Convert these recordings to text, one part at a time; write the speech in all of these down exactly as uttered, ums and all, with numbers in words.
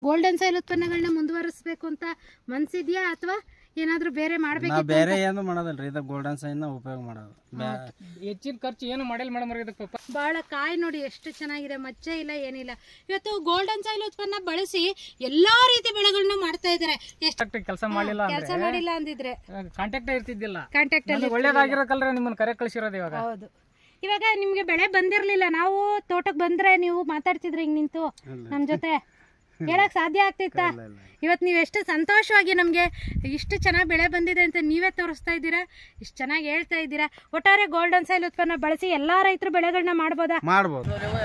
Golden soil ಉತ್ಪನ್ನಗಳನ್ನ ಮುಂದುವರಿಸಬೇಕು ಅಂತ ಮನ್ಸಿದ್ಯಾ ಅಥವಾ ಏನಾದ್ರೂ ಬೇರೆ ಮಾಡ್ಬೇಕು? ಬೇರೆ ಏನು ಮಾಡೋದಲ್ರಿ, ಇದು ಗೋಲ್ಡನ್ ಸಾಯಿಲ್ ಉಪಯೋಗ ಮಾಡೋದು. ಹೆಚ್ಚಿನ ಖರ್ಚು ಏನು ಮಾಡಿಲ್ಲ ಮೇಡಮ್. ಇದಕ್ಕೆ ಬಹಳ ಕಾಯಿ ನೋಡಿ ಎಷ್ಟು ಚೆನ್ನಾಗಿದೆ, ಮಚ್ಚೆ ಇಲ್ಲ ಏನಿಲ್ಲ. ಇವತ್ತು ಗೋಲ್ಡನ್ ಸಾಯಿಲ್ ಉತ್ಪನ್ನ ಬಳಸಿ ಎಲ್ಲಾ ರೀತಿ ಬೆಳೆಗಳನ್ನ ಮಾಡ್ತಾ ಇದಾರೆ. ಎಷ್ಟು ಕೆಲಸ ಮಾಡಿಲ್ಲ ಕೆಲಸ ಮಾಡಿಲ್ಲ ಅಂದಿದ್ರೆ ಕಾಂಟ್ಯಾಕ್ಟ್ ಇರ್ತಿದ್ದಿಲ್ಲ. ಕಾಂಟ್ಯಾಕ್ಟ್ ಅಲ್ಲಿ ಒಳ್ಳೇದಾಗಿರೋಕಲ್ರ ನಿಮ್ಮನ್ನ ಕರೆ ಕಳಿಸಿರೋದು ಇವಾಗ. ಹೌದು, ಇವಾಗ ನಿಮ್ಗೆ ಬೆಳೆ ಬಂದಿರ್ಲಿಲ್ಲ, ನಾವು ತೋಟಕ್ಕೆ ಬಂದ್ರೆ ನೀವು ಮಾತಾಡ್ತಿದ್ರಿ ಹಿಂಗ್ ನಿಂತು ನಮ್ ಜೊತೆ, ಹೇಳಕ್ ಸಾಧ್ಯ ಆಗ್ತಿತ್ತ? ಇವತ್ತು ನೀವು ಎಷ್ಟು ಸಂತೋಷವಾಗಿ ನಮ್ಗೆ ಇಷ್ಟು ಚೆನ್ನಾಗಿ ಬೆಳೆ ಬಂದಿದೆ ಅಂತ ನೀವೇ ತೋರಿಸ್ತಾ ಇದ್ದೀರಾ, ಇಷ್ಟು ಚೆನ್ನಾಗಿ ಹೇಳ್ತಾ ಇದ್ದೀರಾ. ಒಟ್ಟಾರೆ ಗೋಲ್ಡನ್ ಸಾಯಿಲ್ ಉತ್ಪನ್ನ ಬಳಸಿ ಎಲ್ಲಾ ರೈತರು ಬೆಳೆಗಳನ್ನ ಮಾಡ್ಬೋದಾ? ಮಾಡ್ಬೋದು.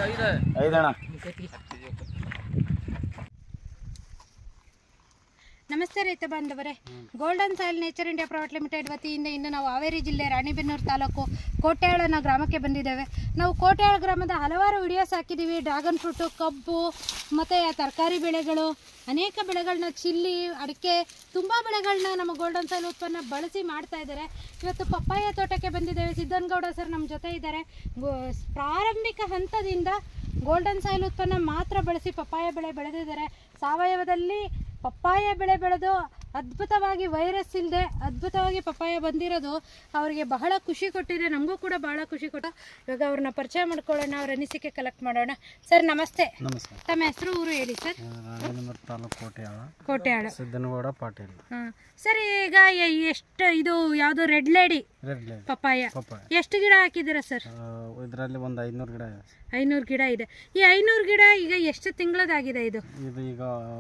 ನಮಸ್ತೆ ರೈತ ಬಾಂಧವರೇ, golden soil nature India private limited ವತಿಯಿಂದ ಇನ್ನು ನಾವು ಹಾವೇರಿ ಜಿಲ್ಲೆ ರಾಣಿಬೆನ್ನೂರು ತಾಲೂಕು ಕೋಟ್ಯಾಳನ ಗ್ರಾಮಕ್ಕೆ ಬಂದಿದ್ದೇವೆ. ನಾವು ಕೋಟ್ಯಾಳ ಗ್ರಾಮದ ಹಲವಾರು ವಿಡಿಯೋಸ್ ಹಾಕಿದ್ದೀವಿ. ಡ್ರ್ಯಾಗನ್ ಫ್ರೂಟು, ಕಬ್ಬು ಮತ್ತು ತರಕಾರಿ ಬೆಳೆಗಳು, ಅನೇಕ ಬೆಳೆಗಳನ್ನ, ಚಿಲ್ಲಿ, ಅಡಿಕೆ, ತುಂಬ ಬೆಳೆಗಳನ್ನ ನಮ್ಮ ಗೋಲ್ಡನ್ ಸಾಯಿಲ್ ಉತ್ಪನ್ನ ಬಳಸಿ ಮಾಡ್ತಾ ಇದ್ದಾರೆ. ಇವತ್ತು ಪಪ್ಪಾಯ ತೋಟಕ್ಕೆ ಬಂದಿದ್ದೇವೆ. ಸಿದ್ದನಗೌಡ ಸರ್ ನಮ್ಮ ಜೊತೆ ಇದ್ದಾರೆ. ಪ್ರಾರಂಭಿಕ ಹಂತದಿಂದ ಗೋಲ್ಡನ್ ಸಾಯಿಲ್ ಉತ್ಪನ್ನ ಮಾತ್ರ ಬಳಸಿ ಪಪ್ಪಾಯ ಬೆಳೆ ಬೆಳೆದಿದ್ದಾರೆ. ಸಾವಯವದಲ್ಲಿ ಪಪ್ಪಾಯ ಬೆಳೆ ಬೆಳೆದು ಅದ್ಭುತವಾಗಿ ವೈರಸ್ ಇಲ್ಲದೆ ಅದ್ಭುತವಾಗಿ ಪಪ್ಪಾಯ ಬಂದಿರೋದು ಅವರಿಗೆ ಬಹಳ ಖುಷಿ ಕೊಟ್ಟಿದೆ, ನಮಗೂ ಕೂಡ ಬಹಳ ಖುಷಿ ಕೊಟ್ಟು. ಇವಾಗ ಅವ್ರನ್ನ ಪರಿಚಯ ಮಾಡ್ಕೊಳ್ಳೋಣ, ಅವ್ರ ಅನಿಸಿಕೆ ಕಲೆಕ್ಟ್ ಮಾಡೋಣ. ಸರ್ ನಮಸ್ತೆ. ನಮಸ್ಕಾರ. ತಮ್ಮ ಹೆಸರು, ಊರು ಹೇಳಿ ಸರ್? ರಾಣಿಬೆನ್ನೂರು ತಾಲೂಕು ಕೋಟ್ಯಾಳ. ಕೋಟ್ಯಾಳ. ಸಿದ್ದನಗೌಡ ಪಾಟೀಲ್. ಹಾಂ ಸರ್, ಈಗ ಎಷ್ಟು ಇದು ಯಾವುದು red lady red lady papaya ಎಷ್ಟು ಗಿಡ ಹಾಕಿದ್ದೀರಾ ಸರ್? ಇದರಲ್ಲಿ ಒಂದು ಐನೂರು ಗಿಡ ಇದೆ. ಐನೂರು ಗಿಡ ಇದೆ. ಈ ಐನೂರು ಗಿಡ ಈಗ ಎಷ್ಟು ತಿಂಗಳದಾಗಿದೆ ಇದು? ಇದು ಈಗ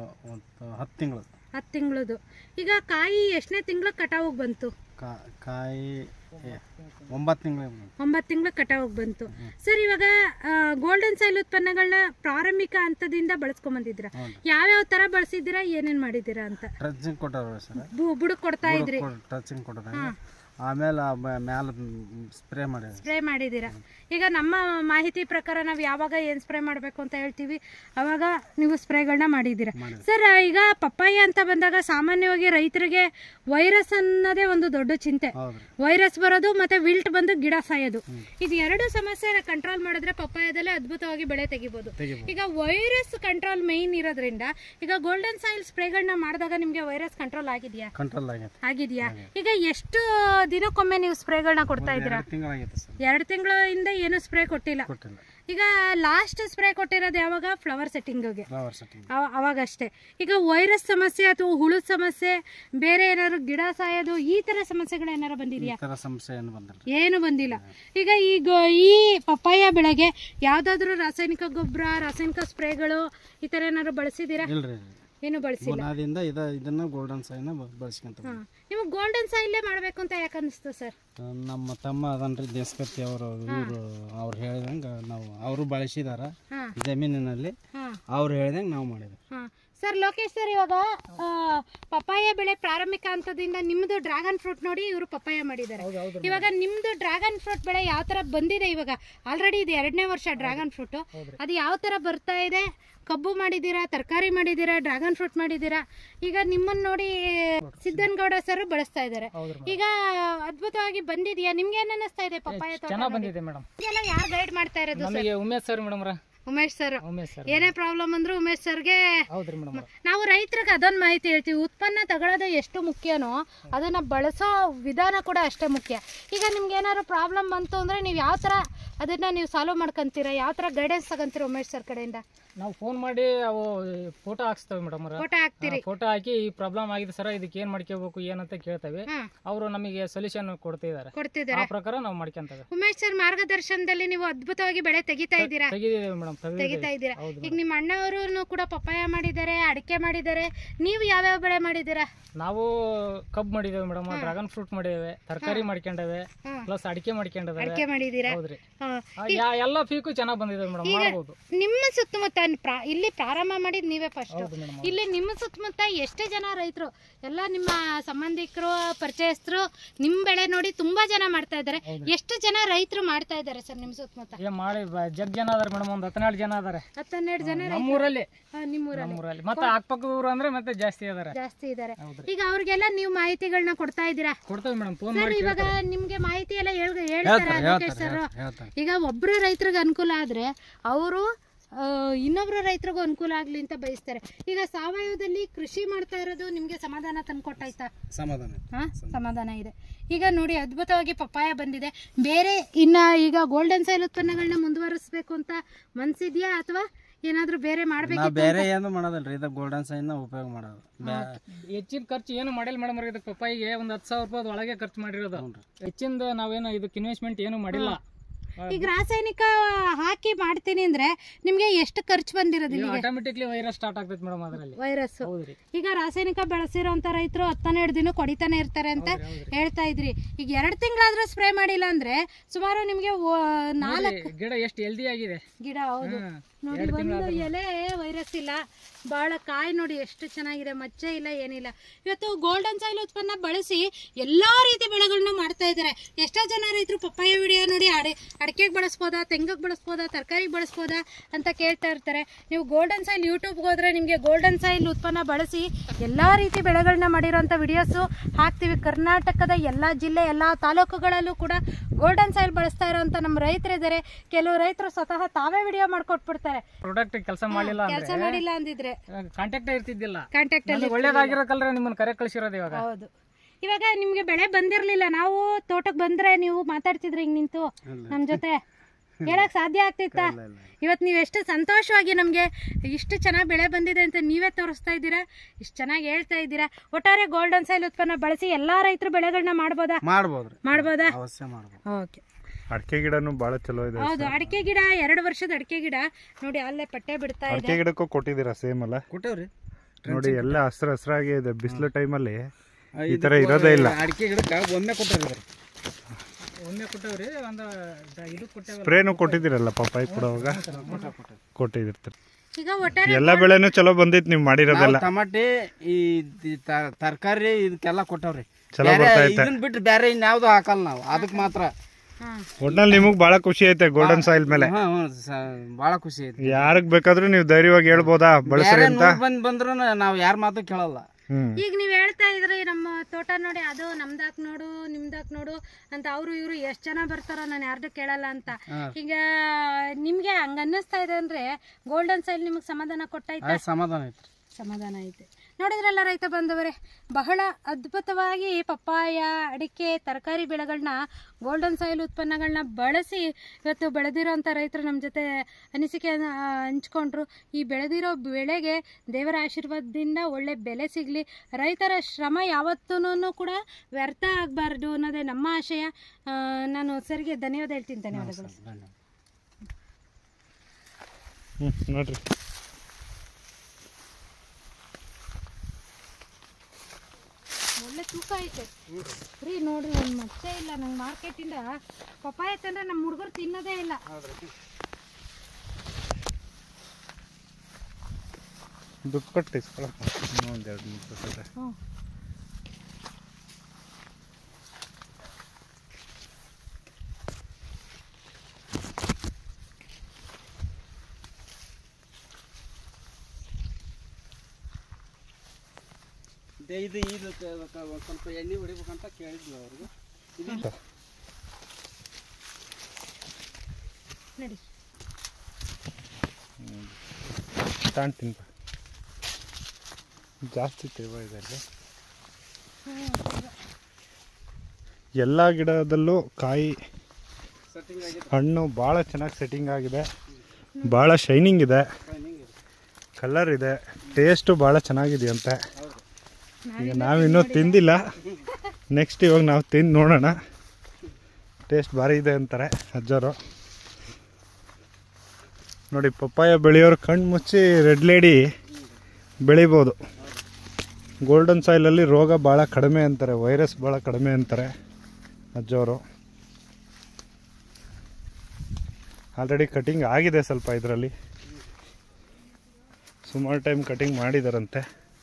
ಹತ್ತು ತಿಂಗಳು. ಹತ್ತು ತಿಂಗಳದು. ಈಗ ಕಾಯಿ ಎಷ್ಟನೇ ತಿಂಗಳು ಕಟಾವಿಗೆ ಬಂತು? ಕಾಯಿ ಒಂಬತ್ತು ತಿಂಗಳು. ಒಂಬತ್ತು ತಿಂಗಳು ಕಟಾವಿಗೆ ಬಂತು. ಸರ್, ಇವಾಗ ಗೋಲ್ಡನ್ ಸಾಯಿಲ್ ಉತ್ಪನ್ನಗಳನ್ನ ಪ್ರಾರಂಭಿಕ ಹಂತದಿಂದ ಬಳಸ್ಕೊಂಡ್ ಬಂದಿದ್ದೀರಾ. ಯಾವ್ಯಾವ ತರ ಬಳಸಿದ್ದೀರಾ, ಏನೇನ್ ಮಾಡಿದ್ದೀರಾ ಅಂತ? ಟಚಿಂಗ್ ಕೊಟ್ಟಾರ ಸರ್, ಬುಡಕ್ ಕೊಡ್ತಾ ಇದ್ರಿ. ಟಚಿಂಗ್ ಕೊಟ್ಟಾರ, ಆಮೇಲೆ ಮ್ಯಾಲ ಸ್ಪ್ರೇ ಮಾಡಿ ಸ್ಪ್ರೇ ಮಾಡಿದ್ದೀರಾ. ಈಗ ನಮ್ಮ ಮಾಹಿತಿ ಪ್ರಕಾರ ನಾವು ಯಾವಾಗ ಏನು ಸ್ಪ್ರೇ ಮಾಡಬೇಕು ಅಂತ ಹೇಳ್ತೀವಿ, ಅವಾಗ ನೀವು ಸ್ಪ್ರೇಗಳನ್ನ ಮಾಡಿದ್ದೀರಾ. ಸರ್, ಈಗ ಪಪ್ಪಾಯ ಅಂತ ಬಂದಾಗ ಸಾಮಾನ್ಯವಾಗಿ ರೈತರಿಗೆ ವೈರಸ್ ಅನ್ನೋದೇ ಒಂದು ದೊಡ್ಡ ಚಿಂತೆ. ವೈರಸ್ ಬರೋದು ಮತ್ತೆ ವಿಲ್ಟ್ ಬಂದು ಗಿಡ ಸಾಯೋದು, ಇದು ಎರಡು ಸಮಸ್ಯೆ ಕಂಟ್ರೋಲ್ ಮಾಡಿದ್ರೆ ಪಪ್ಪಾಯದಲ್ಲೇ ಅದ್ಭುತವಾಗಿ ಬೆಳೆ ತೆಗಿಬಹುದು. ಈಗ ವೈರಸ್ ಕಂಟ್ರೋಲ್ ಮೇನ್ ಇರೋದ್ರಿಂದ ಈಗ ಗೋಲ್ಡನ್ ಸಾಯಿಲ್ ಸ್ಪ್ರೇಗಳನ್ನ ಮಾಡಿದಾಗ ನಿಮ್ಗೆ ವೈರಸ್ ಕಂಟ್ರೋಲ್ ಆಗಿದೆಯಾ? ಕಂಟ್ರೋಲ್ ಆಗಿದೆಯಾ? ಈಗ ಎಷ್ಟು ದಿನಕ್ಕೊಮ್ಮೆ ನೀವು ಸ್ಪ್ರೇಗಳನ್ನ ಕೊಡ್ತಾ ಇದ್ದೀರಾ? ಎರಡು ತಿಂಗಳಿಂದ ಏನು ಸ್ಪ್ರೇ ಕೊಟ್ಟಿಲ್ಲ. ಈಗ ಲಾಸ್ಟ್ ಸ್ಪ್ರೇ ಕೊಟ್ಟಿರೋದು ಯಾವಾಗ? ಫ್ಲವರ್ ಸೆಟ್ಟಿಂಗ್ಗೆ, ಅವಾಗಷ್ಟೇ. ಈಗ ವೈರಸ್ ಸಮಸ್ಯೆ ಅಥವಾ ಹುಳು ಸಮಸ್ಯೆ, ಬೇರೆ ಏನಾದ್ರು ಗಿಡ ಸಾಯೋದು, ಈ ತರ ಸಮಸ್ಯೆಗಳು ಏನಾರು ಬಂದಿದೆಯಾ? ಏನು ಬಂದಿಲ್ಲ. ಈಗ ಈಗ ಈ ಪಪ್ಪಾಯ ಬೆಳೆಗೆ ಯಾವ್ದಾದ್ರು ರಾಸಾಯನಿಕ ಗೊಬ್ಬರ, ರಾಸಾಯನಿಕ ಸ್ಪ್ರೇಗಳು ಈ ತರ ಏನಾದ್ರು ಬಳಸಿದೀರಾ? ಏನು ಬಳಸಿಲ್ಲ. ಇದನ್ನ ಗೋಲ್ಡನ್ ಸಾಯಿಲ್ ಬಳಸ್ಕೊಂತ. ನಿಮ್ಗೆ ಗೋಲ್ಡನ್ ಸಾಯಿಲ್ ಮಾಡ್ಬೇಕು ಅಂತ ಯಾಕೆ ಅನಿಸ್ತು ಸರ್? ನಮ್ಮ ತಮ್ಮ ಅದನ್ರಿ ದೇಶಕತ್ತಿ ಅವರು, ಇವರು ಅವ್ರು ಹೇಳಿದಂಗ ನಾವು ಅವರು ಬಳಸಿದಾರ ಜಮೀನಿನಲ್ಲಿ, ಅವ್ರು ಹೇಳಿದಂಗ ನಾವು ಮಾಡಿದ್ವಿ. ಸರ್, ಲೋಕೇಶ್ ಸರ್, ಇವಾಗ ಪಪ್ಪಾಯ ಬೆಳೆ ಪ್ರಾರಂಭಿಕ ಹಂತದಿಂದ ನಿಮ್ದು ಡ್ರ್ಯಾಗನ್ ಫ್ರೂಟ್ ನೋಡಿ ಇವರು ಪಪ್ಪಾಯ ಮಾಡಿದ್ದಾರೆ. ಇವಾಗ ನಿಮ್ದು ಡ್ರ್ಯಾಗನ್ ಫ್ರೂಟ್ ಬೆಳೆ ಯಾವ ತರ ಬಂದಿದೆ? ಇವಾಗ ಆಲ್ರೆಡಿ ಇದು ಎರಡನೇ ವರ್ಷ ಡ್ರ್ಯಾಗನ್ ಫ್ರೂಟ್. ಅದು ಯಾವ ತರ ಬರ್ತಾ ಇದೆ? ಕಬ್ಬು ಮಾಡಿದ್ದೀರಾ, ತರಕಾರಿ ಮಾಡಿದ್ದೀರಾ, ಡ್ರ್ಯಾಗನ್ ಫ್ರೂಟ್ ಮಾಡಿದ್ದೀರಾ. ಈಗ ನಿಮ್ಮನ್ನ ನೋಡಿ ಸಿದ್ದನಗೌಡ ಸರ್ ಬಳಸ್ತಾ ಇದ್ದಾರೆ. ಈಗ ಅದ್ಭುತವಾಗಿ ಬಂದಿದ್ಯಾ? ನಿಮ್ಗೆ ಏನ್ ಅನ್ನಿಸ್ತಾ ಇದೆ ಪಪ್ಪಾಯ ತೋಟ? ಚೆನ್ನಾಗಿ ಬಂದಿದೆ ಮೇಡಮ್. ಇದೆಲ್ಲ ಯಾರು ಗೈಡ್ ಮಾಡ್ತಾ ಇರೋದು? Umesh sir madam. Umesh sir, ಏನೇ ಪ್ರಾಬ್ಲಮ್ ಅಂದ್ರೂ ಉಮೇಶ್ ಸರ್ಗೆ. ಹೌದ್ರಿ ಮೇಡಮ್. ನಾವು ರೈತರಿಗೆ ಅದೊಂದು ಮಾಹಿತಿ ಹೇಳ್ತೀವಿ, ಉತ್ಪನ್ನ ತಗೊಳ್ಳೋದು ಎಷ್ಟು ಮುಖ್ಯನೋ ಅದನ್ನ ಬಳಸೋ ವಿಧಾನ ಕೂಡ ಅಷ್ಟೇ ಮುಖ್ಯ. ಈಗ ನಿಮ್ಗೆ ಏನಾದ್ರು ಪ್ರಾಬ್ಲಮ್ ಬಂತು ಅಂದ್ರೆ ನೀವು ಯಾವ ತರ ಅದನ್ನ ನೀವು ಸಾಲ್ವ್ ಮಾಡ್ಕೊಂತೀರಾ, ಯಾವ ತರ ಗೈಡೆನ್ಸ್ ತಗೊಂತೀರಾ ಉಮೇಶ್ ಸರ್ ಕಡೆಯಿಂದ? ನಾವು ಫೋನ್ ಮಾಡಿ ಅವು ಫೋಟೋ ಹಾಕ್ಸ್ತೇವೆ ಮೇಡಮ್. ಫೋಟೋ ಹಾಕ್ತೀರಿ? ಫೋಟೋ ಹಾಕಿ ಈ ಪ್ರಾಬ್ಲಮ್ ಆಗಿದೆ ಸರ್, ಇದಕ್ಕೆ ಏನ್ ಮಾಡ್ಕೋಬೇಕು ಏನಂತ ಕೇಳ್ತೇವೆ. ಅವರು ನಮಗೆ ಸೊಲ್ಯೂಷನ್ ಕೊಡ್ತಿದ್ದಾರೆ. ಕೊಡ್ತಿದ್ದಾರೆ. ಆ ಪ್ರಕಾರ ನಾವು ಮಾಡ್ಕೊಂತೇವೆ. ಉಮೇಶ್ ಸರ್ ಮಾರ್ಗದರ್ಶನದಲ್ಲಿ ನೀವು ಅದ್ಭುತವಾಗಿ ಬೆಳೆ ತೆಗಿತಾ ಇದ್ದೀರಾ? ತೆಗಿದ್ದೀವಿ ಮೇಡಮ್, ತೆಗಿತಾ ಇದ್ದೀರಾ. ಈಗ ನಿಮ್ಮ ಅಣ್ಣವರು ಕೂಡ ಪಪ್ಪಾಯ ಮಾಡಿದ್ದಾರೆ, ಅಡಿಕೆ ಮಾಡಿದ್ದಾರೆ. ನೀವು ಯಾವ್ಯಾವ ಬೆಳೆ ಮಾಡಿದ್ದೀರಾ? ನಾವು ಕಬ್ಬು ಮಾಡಿದ್ದೇವೆ ಮೇಡಮ್, ಡ್ರ್ಯಾಗನ್ ಫ್ರೂಟ್ ಮಾಡಿದ್ದೇವೆ, ತರಕಾರಿ ಮಾಡ್ಕೊಂಡೇವೆ, ಪ್ಲಸ್ ಅಡಿಕೆ ಮಾಡ್ಕೊಂಡಿದ್ದೇವೆ. ಅಡಿಕೆ ಮಾಡಿದ್ದೀರಾ? ಹೌದ್ರಿ. ಎಲ್ಲ ಪೀಕು ಚೆನ್ನಾಗಿ ಬಂದಿದೆ ಮೇಡಮ್. ಮಾಡಬಹುದು. ನಿಮ್ಮ ಸುತ್ತಮುತ್ತ ಇಲ್ಲಿ ಪ್ರಾರಂಭ ಮಾಡಿದ್ ನೀವೇ ಫಸ್ಟ್. ಇಲ್ಲಿ ನಿಮ್ಮ ಸುತ್ತಮುತ್ತ ಎಷ್ಟೇ ಜನ ರೈತರು, ಎಲ್ಲ ನಿಮ್ಮ ಸಂಬಂಧಿಕರು, ಪರಿಚಯಸ್ಥರು ನಿಮ್ ಬೆಳೆ ನೋಡಿ ತುಂಬಾ ಜನ ಮಾಡ್ತಾ ಇದ್ದಾರೆ. ಎಷ್ಟು ಜನ ರೈತರು ಮಾಡ್ತಾ ಇದ್ದಾರೆ ಸರ್ ನಿಮ್ಮ ಸುತ್ತಮುತ್ತ? ಮಾಡಿ ಜಗ್ ಜನ ಅದಾರೆ ಮೇಡಮ್, ಒಂದ್ ಹತ್ತೆರಡು ಜನ ಅದಾರೆ. ಹತ್ತೆರಡು ಜನ ನಮ್ಮೂರಲ್ಲಿ. ನಿಮ್ಮೂರಲ್ಲಿ ಮತ್ತೆ ಅಕ್ಕಪಕ್ಕದ ಊರು ಅಂದ್ರೆ ಮತ್ತೆ ಜಾಸ್ತಿ ಇದಾರೆ. ಜಾಸ್ತಿ ಇದಾರೆ. ಈಗ ಅವ್ರಿಗೆಲ್ಲ ನೀವು ಮಾಹಿತಿಗಳನ್ನ ಕೊಡ್ತಾ ಇದ್ದೀರಾ? ಕೊಡ್ತೇವೆ ಮೇಡಮ್. ಫೋನ್ ಮಾಡಿ ಇವಾಗ ನಿಮ್ಗೆ ಮಾಹಿತಿ ಎಲ್ಲ ಹೇಳ್ತಾರ ಲೋಕೇಶ್ ಸರ್. ಈಗ ಒಬ್ರು ರೈತರಿಗೆ ಅನುಕೂಲ ಆದ್ರೆ ಅವರು ಇನ್ನೊಬ್ರು ರೈತರಿಗೂ ಅನುಕೂಲ ಆಗಲಿ ಅಂತ ಬಯಸ್ತಾರೆ. ಈಗ ಸಾವಯವದಲ್ಲಿ ಕೃಷಿ ಮಾಡ್ತಾ ಇರೋದು ನಿಮಗೆ ಸಮಾಧಾನ ತಂದ್ಕೊಟ್ಟಾಯ್ತಾ? ಸಮಾಧಾನ ಹಾಂ, ಸಮಾಧಾನ ಇದೆ. ಈಗ ನೋಡಿ ಅದ್ಭುತವಾಗಿ ಪಪ್ಪಾಯ ಬಂದಿದೆ. ಬೇರೆ ಇನ್ನ ಈಗ ಗೋಲ್ಡನ್ ಸಾಯಿಲ್ ಉತ್ಪನ್ನಗಳನ್ನ ಮುಂದುವರಿಸಬೇಕು ಅಂತ ಮನ್ಸಿದ್ಯಾ ಅಥವಾ ಏನಾದರೂ ಬೇರೆ ಮಾಡಬೇಕು? ಬೇರೆ ಏನು ಮಾಡೋದಲ್ರಿ, ಇದು ಗೋಲ್ಡನ್ ಸಾಯಿಲ್ ಉಪಯೋಗ ಮಾಡೋದು. ಹೆಚ್ಚಿನ ಖರ್ಚು ಏನು ಮಾಡಿಲ್ಲ ಮೇಡಮ್ ಅವ್ರಿಗೆ. ಇದಕ್ಕೆ ಪಪ್ಪಾಯಿಗೆ ಒಂದು ಹತ್ತು ಸಾವಿರ ರೂಪಾಯಿ ಒಳಗೆ ಖರ್ಚು ಮಾಡಿರೋದು. ಹೆಚ್ಚಿಂದ ನಾವೇನು ಇದಕ್ಕೆ ಇನ್ವೆಸ್ಟ್ಮೆಂಟ್ ಏನು ಮಾಡಿಲ್ಲ. ಈಗ ರಾಸಾಯನಿಕ ಹಾಕಿ ಮಾಡ್ತೀನಿ ಅಂದ್ರೆ ನಿಮ್ಗೆ ಎಷ್ಟು ಖರ್ಚು ಬಂದಿರೋದಿಲ್ಲ? ಆಟೋಮೆಟಿಕ್ಲಿ ವೈರಸ್ ಸ್ಟಾರ್ಟ್ ಆಗ್ತೈತೆ ಮೇಡಮ್ ಅದರಲ್ಲಿ. ವೈರಸ್ ಈಗ ರಾಸಾಯನಿಕ ಬೆಳೆಸಿರೋಂಥ ರೈತರು ಹತ್ತನ್ನೆರಡು ದಿನ ಹೊಡಿತಾನೆ ಇರ್ತಾರೆ ಅಂತ ಹೇಳ್ತಾ ಇದ್ರಿ. ಈಗ ಎರಡು ತಿಂಗಳಾದ್ರೂ ಸ್ಪ್ರೇ ಮಾಡಿಲ್ಲ ಅಂದ್ರೆ ಸುಮಾರು ನಿಮ್ಗೆ ನಾಲ್ಕು ಗಿಡ ಎಷ್ಟು ಹೆಲ್ದಿ ಆಗಿದೆ ಗಿಡ. ಹೌದು ನೋಡಿ, ಒಂದು ಎಲೆ ವೈರಸ್ ಇಲ್ಲ, ಬಹಳ ಕಾಯಿ ನೋಡಿ ಎಷ್ಟು ಚೆನ್ನಾಗಿದೆ, ಮಚ್ಚೆ ಇಲ್ಲ, ಏನಿಲ್ಲ. ಇವತ್ತು ಗೋಲ್ಡನ್ ಸಾಯಿಲ್ ಉತ್ಪನ್ನ ಬಳಸಿ ಎಲ್ಲಾ ರೀತಿ ಬೆಳೆಗಳನ್ನ ಮಾಡ್ತಾ ಇದ್ದಾರೆ. ಎಷ್ಟೋ ಜನ ರೈತರು ಪಪ್ಪಾಯ ವಿಡಿಯೋ ನೋಡಿ ಅಡೆ ಅಡಿಕೆಗೆ ಬಳಸ್ಬೋದಾ, ತೆಂಗಕ್ಕೆ ಬಳಸ್ಬೋದಾ, ತರಕಾರಿಗೆ ಬಳಸ್ಬೋದಾ ಅಂತ ಕೇಳ್ತಾ ಇರ್ತಾರೆ. ನೀವು ಗೋಲ್ಡನ್ ಸಾಯಿಲ್ ಯೂಟ್ಯೂಬ್ಗೆ ಹೋದ್ರೆ ನಿಮಗೆ ಗೋಲ್ಡನ್ ಸಾಯಿಲ್ ಉತ್ಪನ್ನ ಬಳಸಿ ಎಲ್ಲಾ ರೀತಿ ಬೆಳೆಗಳನ್ನ ಮಾಡಿರೋಂಥ ವಿಡಿಯೋಸು ಹಾಕ್ತಿವಿ. ಕರ್ನಾಟಕದ ಎಲ್ಲಾ ಜಿಲ್ಲೆ ಎಲ್ಲಾ ತಾಲೂಕುಗಳಲ್ಲೂ ಕೂಡ ಗೋಲ್ಡನ್ ಸಾಯಿಲ್ ಬಳಸ್ತಾ ಇರೋಂಥ ನಮ್ಮ ರೈತರಿದ್ದಾರೆ. ಕೆಲವು ರೈತರು ಸ್ವತಃ ತಾವೇ ವಿಡಿಯೋ ಮಾಡ್ಕೊಟ್ಬಿಡ್ತಾರೆ. ಪ್ರಾಡಕ್ಟ್ ಕೆಲಸ ಮಾಡಿಲ್ಲ ಕೆಲಸ ಮಾಡಿಲ್ಲ ಅಂದಿದ್ರೆ ಕಾಂಟ್ಯಾಕ್ಟ್ ಇರ್ತಿದ್ದಿಲ್ಲ. ಕಾಂಟ್ಯಾಕ್ಟ್ ಅಲ್ಲಿ ಒಳ್ಳೇದಾಗಿರೋಕಲ್ರ ನಿಮ್ಮನ್ನ ಕರೆ ಕಳಿಸಿರೋದು ಇವಾಗ. ಹೌದು, ಇವಾಗ ನಿಮ್ಗೆ ಬೆಳೆ ಬಂದಿರ್ಲಿಲ್ಲ, ನಾವು ತೋಟಕ್ಕೆ ಬಂದ್ರೆ ನೀವು ಮಾತಾಡ್ತಿದ್ರಿ ಹಿಂಗ್ ನಿಂತು ನಮ್ ಜೊತೆ, ಹೇಳಕ್ ಸಾಧ್ಯ ಆಗ್ತಿತ್ತಾ? ಇವತ್ತು ನೀವು ಎಷ್ಟು ಸಂತೋಷವಾಗಿ ನಮ್ಗೆ ಇಷ್ಟು ಚೆನ್ನಾಗಿ ಬೆಳೆ ಬಂದಿದೆ ಅಂತ ನೀವೇ ತೋರಿಸ್ತಾ ಇದ್ದೀರಾ, ಇಷ್ಟು ಚೆನ್ನಾಗಿ ಹೇಳ್ತಾ ಇದ್ದೀರಾ. ಒಟ್ಟಾರೆ ಗೋಲ್ಡನ್ ಸಾಯಿಲ್ ಉತ್ಪನ್ನ ಬಳಸಿ ಎಲ್ಲಾ ರೈತರು ಬೆಳೆಗಳನ್ನ ಮಾಡ್ಬೋದಾ? ಮಾಡ್ಬೋದ್ರಿ, ಮಾಡ್ಬೋದಾ? ಅವಶ್ಯ ಮಾಡ್ಬೋದು. ಓಕೆ. ಅಡಿಕೆ ಗಿಡನು ಬಹಳ ಚಲೋ ಇದೆ. ಹೌದು, ಅಡಿಕೆ ಗಿಡ ಎರಡು ವರ್ಷದ ಅಡಿಕೆ ಗಿಡ ನೋಡಿ ಅಲ್ಲೇ ಪಟ್ಟೆ ಬಿಡ್ತಾ ಇದೆ. ಅಡಿಕೆ ಗಿಡಕ್ಕೂ ಕೊಟ್ಟಿದ್ದೀರಾ ಸೇಮ್ ಅಲ್ಲ? ಕೊಟ್ಟೇವ್ರಿ ನೋಡಿ, ಎಲ್ಲ ಹಸ್ರ ಹಸ್ರಾಗಿ ಇದೆ. ಬಿಸಿಲು ಟೈಮಲ್ಲಿ ಈ ತರ ಇರೋದೇ ಇಲ್ಲ. ಅಡಿಕೆ ಗಿಡಕ್ಕೆ ಒಮ್ಮೆ ಕೊಟ್ಟೇವ್ರಿ, ಒಮ್ಮೆ ಕೊಟ್ಟವ್ರಿ. ಒಂದು ಇದು ಕೊಟ್ಟೇವ್ರಿ. ಸ್ಪ್ರೇನು ಕೊಟ್ಟಿದ್ದೀರಲ್ಲ ಪಪ್ಪಾಯಿ ಕೊಡುವಾಗ? ಕೊಟ್ಟಿದಿರ್ತೀರಿ. ಈಗ ಒಟ್ಟಾರೆ ಎಲ್ಲ ಬೆಳೆನೂ ಚಲೋ ಬಂದಿತ್ತು ನೀವು ಮಾಡಿರೋದೆಲ್ಲ. ಟಮಾಟೆ, ಈ ತರಕಾರಿ ಇದಕ್ಕೆಲ್ಲ ಕೊಟ್ಟವ್ರಿ. ಚಲೋ ಬರ್ತಾ ಐತೆ. ಇದನ್ನ ಬಿಟ್ಟು ಬೇರೆ ಇನ್ಯಾವ್ದು ಹಾಕಲ್ಲ ನಾವು, ಅದಕ್ಕೆ ಮಾತ್ರ. ಒಟ್ನಲ್ಲಿ ನಿಮಗ್ ಬಹಳ ಖುಷಿ ಐತೆ ಗೋಲ್ಡನ್ ಸಾಯಿಲ್ ಮೇಲೆ. ಬಹಳ ಖುಷಿ ಐತಿ. ಯಾರಿಗ್ ಬೇಕಾದ್ರೂ ನೀವು ಧೈರ್ಯವಾಗಿ ಹೇಳ್ಬೋದಾ ಬಳಸ್ರಿ ಅಂತ? ಬಂದ್ ಬಂದ್ರು ನಾವ್ ಯಾರ ಮಾತು ಕೇಳಲ್ಲ. ಈಗ ನೀವ್ ಹೇಳ್ತಾ ಇದ್ರಿ ನಮ್ಮ ತೋಟ ನೋಡಿ ಅದು ನಮ್ದಾಕ್ ನೋಡು ನಿಮ್ದಾಕ್ ನೋಡು ಅಂತ, ಅವ್ರು ಇವ್ರು ಎಷ್ಟ್ ಜನ ಬರ್ತಾರೋ ನಾನು ಯಾರ್ದು ಕೇಳಲ್ಲ ಅಂತ. ಈಗ ನಿಮ್ಗೆ ಹಂಗ ಅನ್ನಿಸ್ತಾ ಇದೆ ಅಂದ್ರೆ ಗೋಲ್ಡನ್ ಸಾಯಿಲ್ ನಿಮ್ಗೆ ಸಮಾಧಾನ ಕೊಟ್ಟಾಯ್ತಾ? ಸಮಾಧಾನ ಐತ್ರಿ, ಸಮಾಧಾನ ಐತೆ. ನೋಡಿದ್ರಲ್ಲ ರೈತ ಬಂದವರೇ, ಬಹಳ ಅದ್ಭುತವಾಗಿ ಪಪ್ಪಾಯ, ಅಡಿಕೆ, ತರಕಾರಿ ಬೆಳೆಗಳನ್ನ ಗೋಲ್ಡನ್ ಸಾಯಿಲ್ ಉತ್ಪನ್ನಗಳನ್ನ ಬಳಸಿ ಇವತ್ತು ಬೆಳೆದಿರೋಂಥ ರೈತರು ನಮ್ಮ ಜೊತೆ ಅನಿಸಿಕೆಯನ್ನು ಹಂಚ್ಕೊಂಡ್ರು. ಈ ಬೆಳೆದಿರೋ ಬೆಳೆಗೆ ದೇವರ ಆಶೀರ್ವಾದದಿಂದ ಒಳ್ಳೆ ಬೆಲೆ ಸಿಗಲಿ, ರೈತರ ಶ್ರಮ ಯಾವತ್ತೂ ಕೂಡ ವ್ಯರ್ಥ ಆಗಬಾರ್ದು ಅನ್ನೋದೇ ನಮ್ಮ ಆಶಯ. ನಾನು ಸರಿಗೆ ಧನ್ಯವಾದ ಹೇಳ್ತೀನಿ. ಧನ್ಯವಾದಗಳು. ನೋಡ್ರಿ, ಒಳ್ಳೆ ತೂಕ ಐತೆ ರೀ. ನೋಡ್ರಿ, ಒಂದು ಮಚ್ಚೆ ಇಲ್ಲ. ನಂಗೆ ಮಾರ್ಕೆಟಿಂದ ಪಪ್ಪಾಯ ತಂದ್ರೆ ನಮ್ಮ ಹುಡುಗರು ತಿನ್ನೋದೇ ಇಲ್ಲ. ದುಡ್ಡು ಕೊಟ್ಟು ಇಸ್ಕೊಳಪ್ಪ ಒಂದೆರಡು ಮೂರು. ಹ್ಞೂ, ಇದು ಇದು ಸ್ವಲ್ಪ ಎಣ್ಣೆ ಹೊಡಿಬೇಕಂತ ಕೇಳಿದ್ವಿ ಅವ್ರಿಗೆ. ನಡಿ ತಾಂತೀನಿ ಜಾಸ್ತಿ ತೇವ ಇದೆ. ಎಲ್ಲ ಗಿಡದಲ್ಲೂ ಕಾಯಿ ಹಣ್ಣು ಭಾಳ ಚೆನ್ನಾಗಿ ಸೆಟ್ಟಿಂಗ್ ಆಗಿದೆ, ಭಾಳ ಶೈನಿಂಗ್ ಇದೆ, ಕಲರ್ ಇದೆ, ಟೇಸ್ಟು ಭಾಳ ಚೆನ್ನಾಗಿದೆಯಂತೆ. ಈಗ ನಾವಿನ್ನೂ ತಿಂದಿಲ್ಲ, ನೆಕ್ಸ್ಟ್ ಇವಾಗ ನಾವು ತಿಂದು ನೋಡೋಣ. ಟೇಸ್ಟ್ ಭಾರಿ ಇದೆ ಅಂತಾರೆ ಅಜ್ಜವರು. ನೋಡಿ, ಪಪ್ಪಾಯ ಬೆಳೆಯೋರು ಕಣ್ಣು ಮುಚ್ಚಿ ರೆಡ್ ಲೇಡಿ ಬೆಳಿಬೋದು. ಗೋಲ್ಡನ್ ಸಾಯಿಲಲ್ಲಿ ರೋಗ ಭಾಳ ಕಡಿಮೆ ಅಂತಾರೆ, ವೈರಸ್ ಭಾಳ ಕಡಿಮೆ ಅಂತಾರೆ ಅಜ್ಜವರು. ಆಲ್ರೆಡಿ ಕಟಿಂಗ್ ಆಗಿದೆ ಸ್ವಲ್ಪ, ಇದರಲ್ಲಿ ಸುಮಾರು ಟೈಮ್ ಕಟಿಂಗ್ ಮಾಡಿದಾರಂತೆ.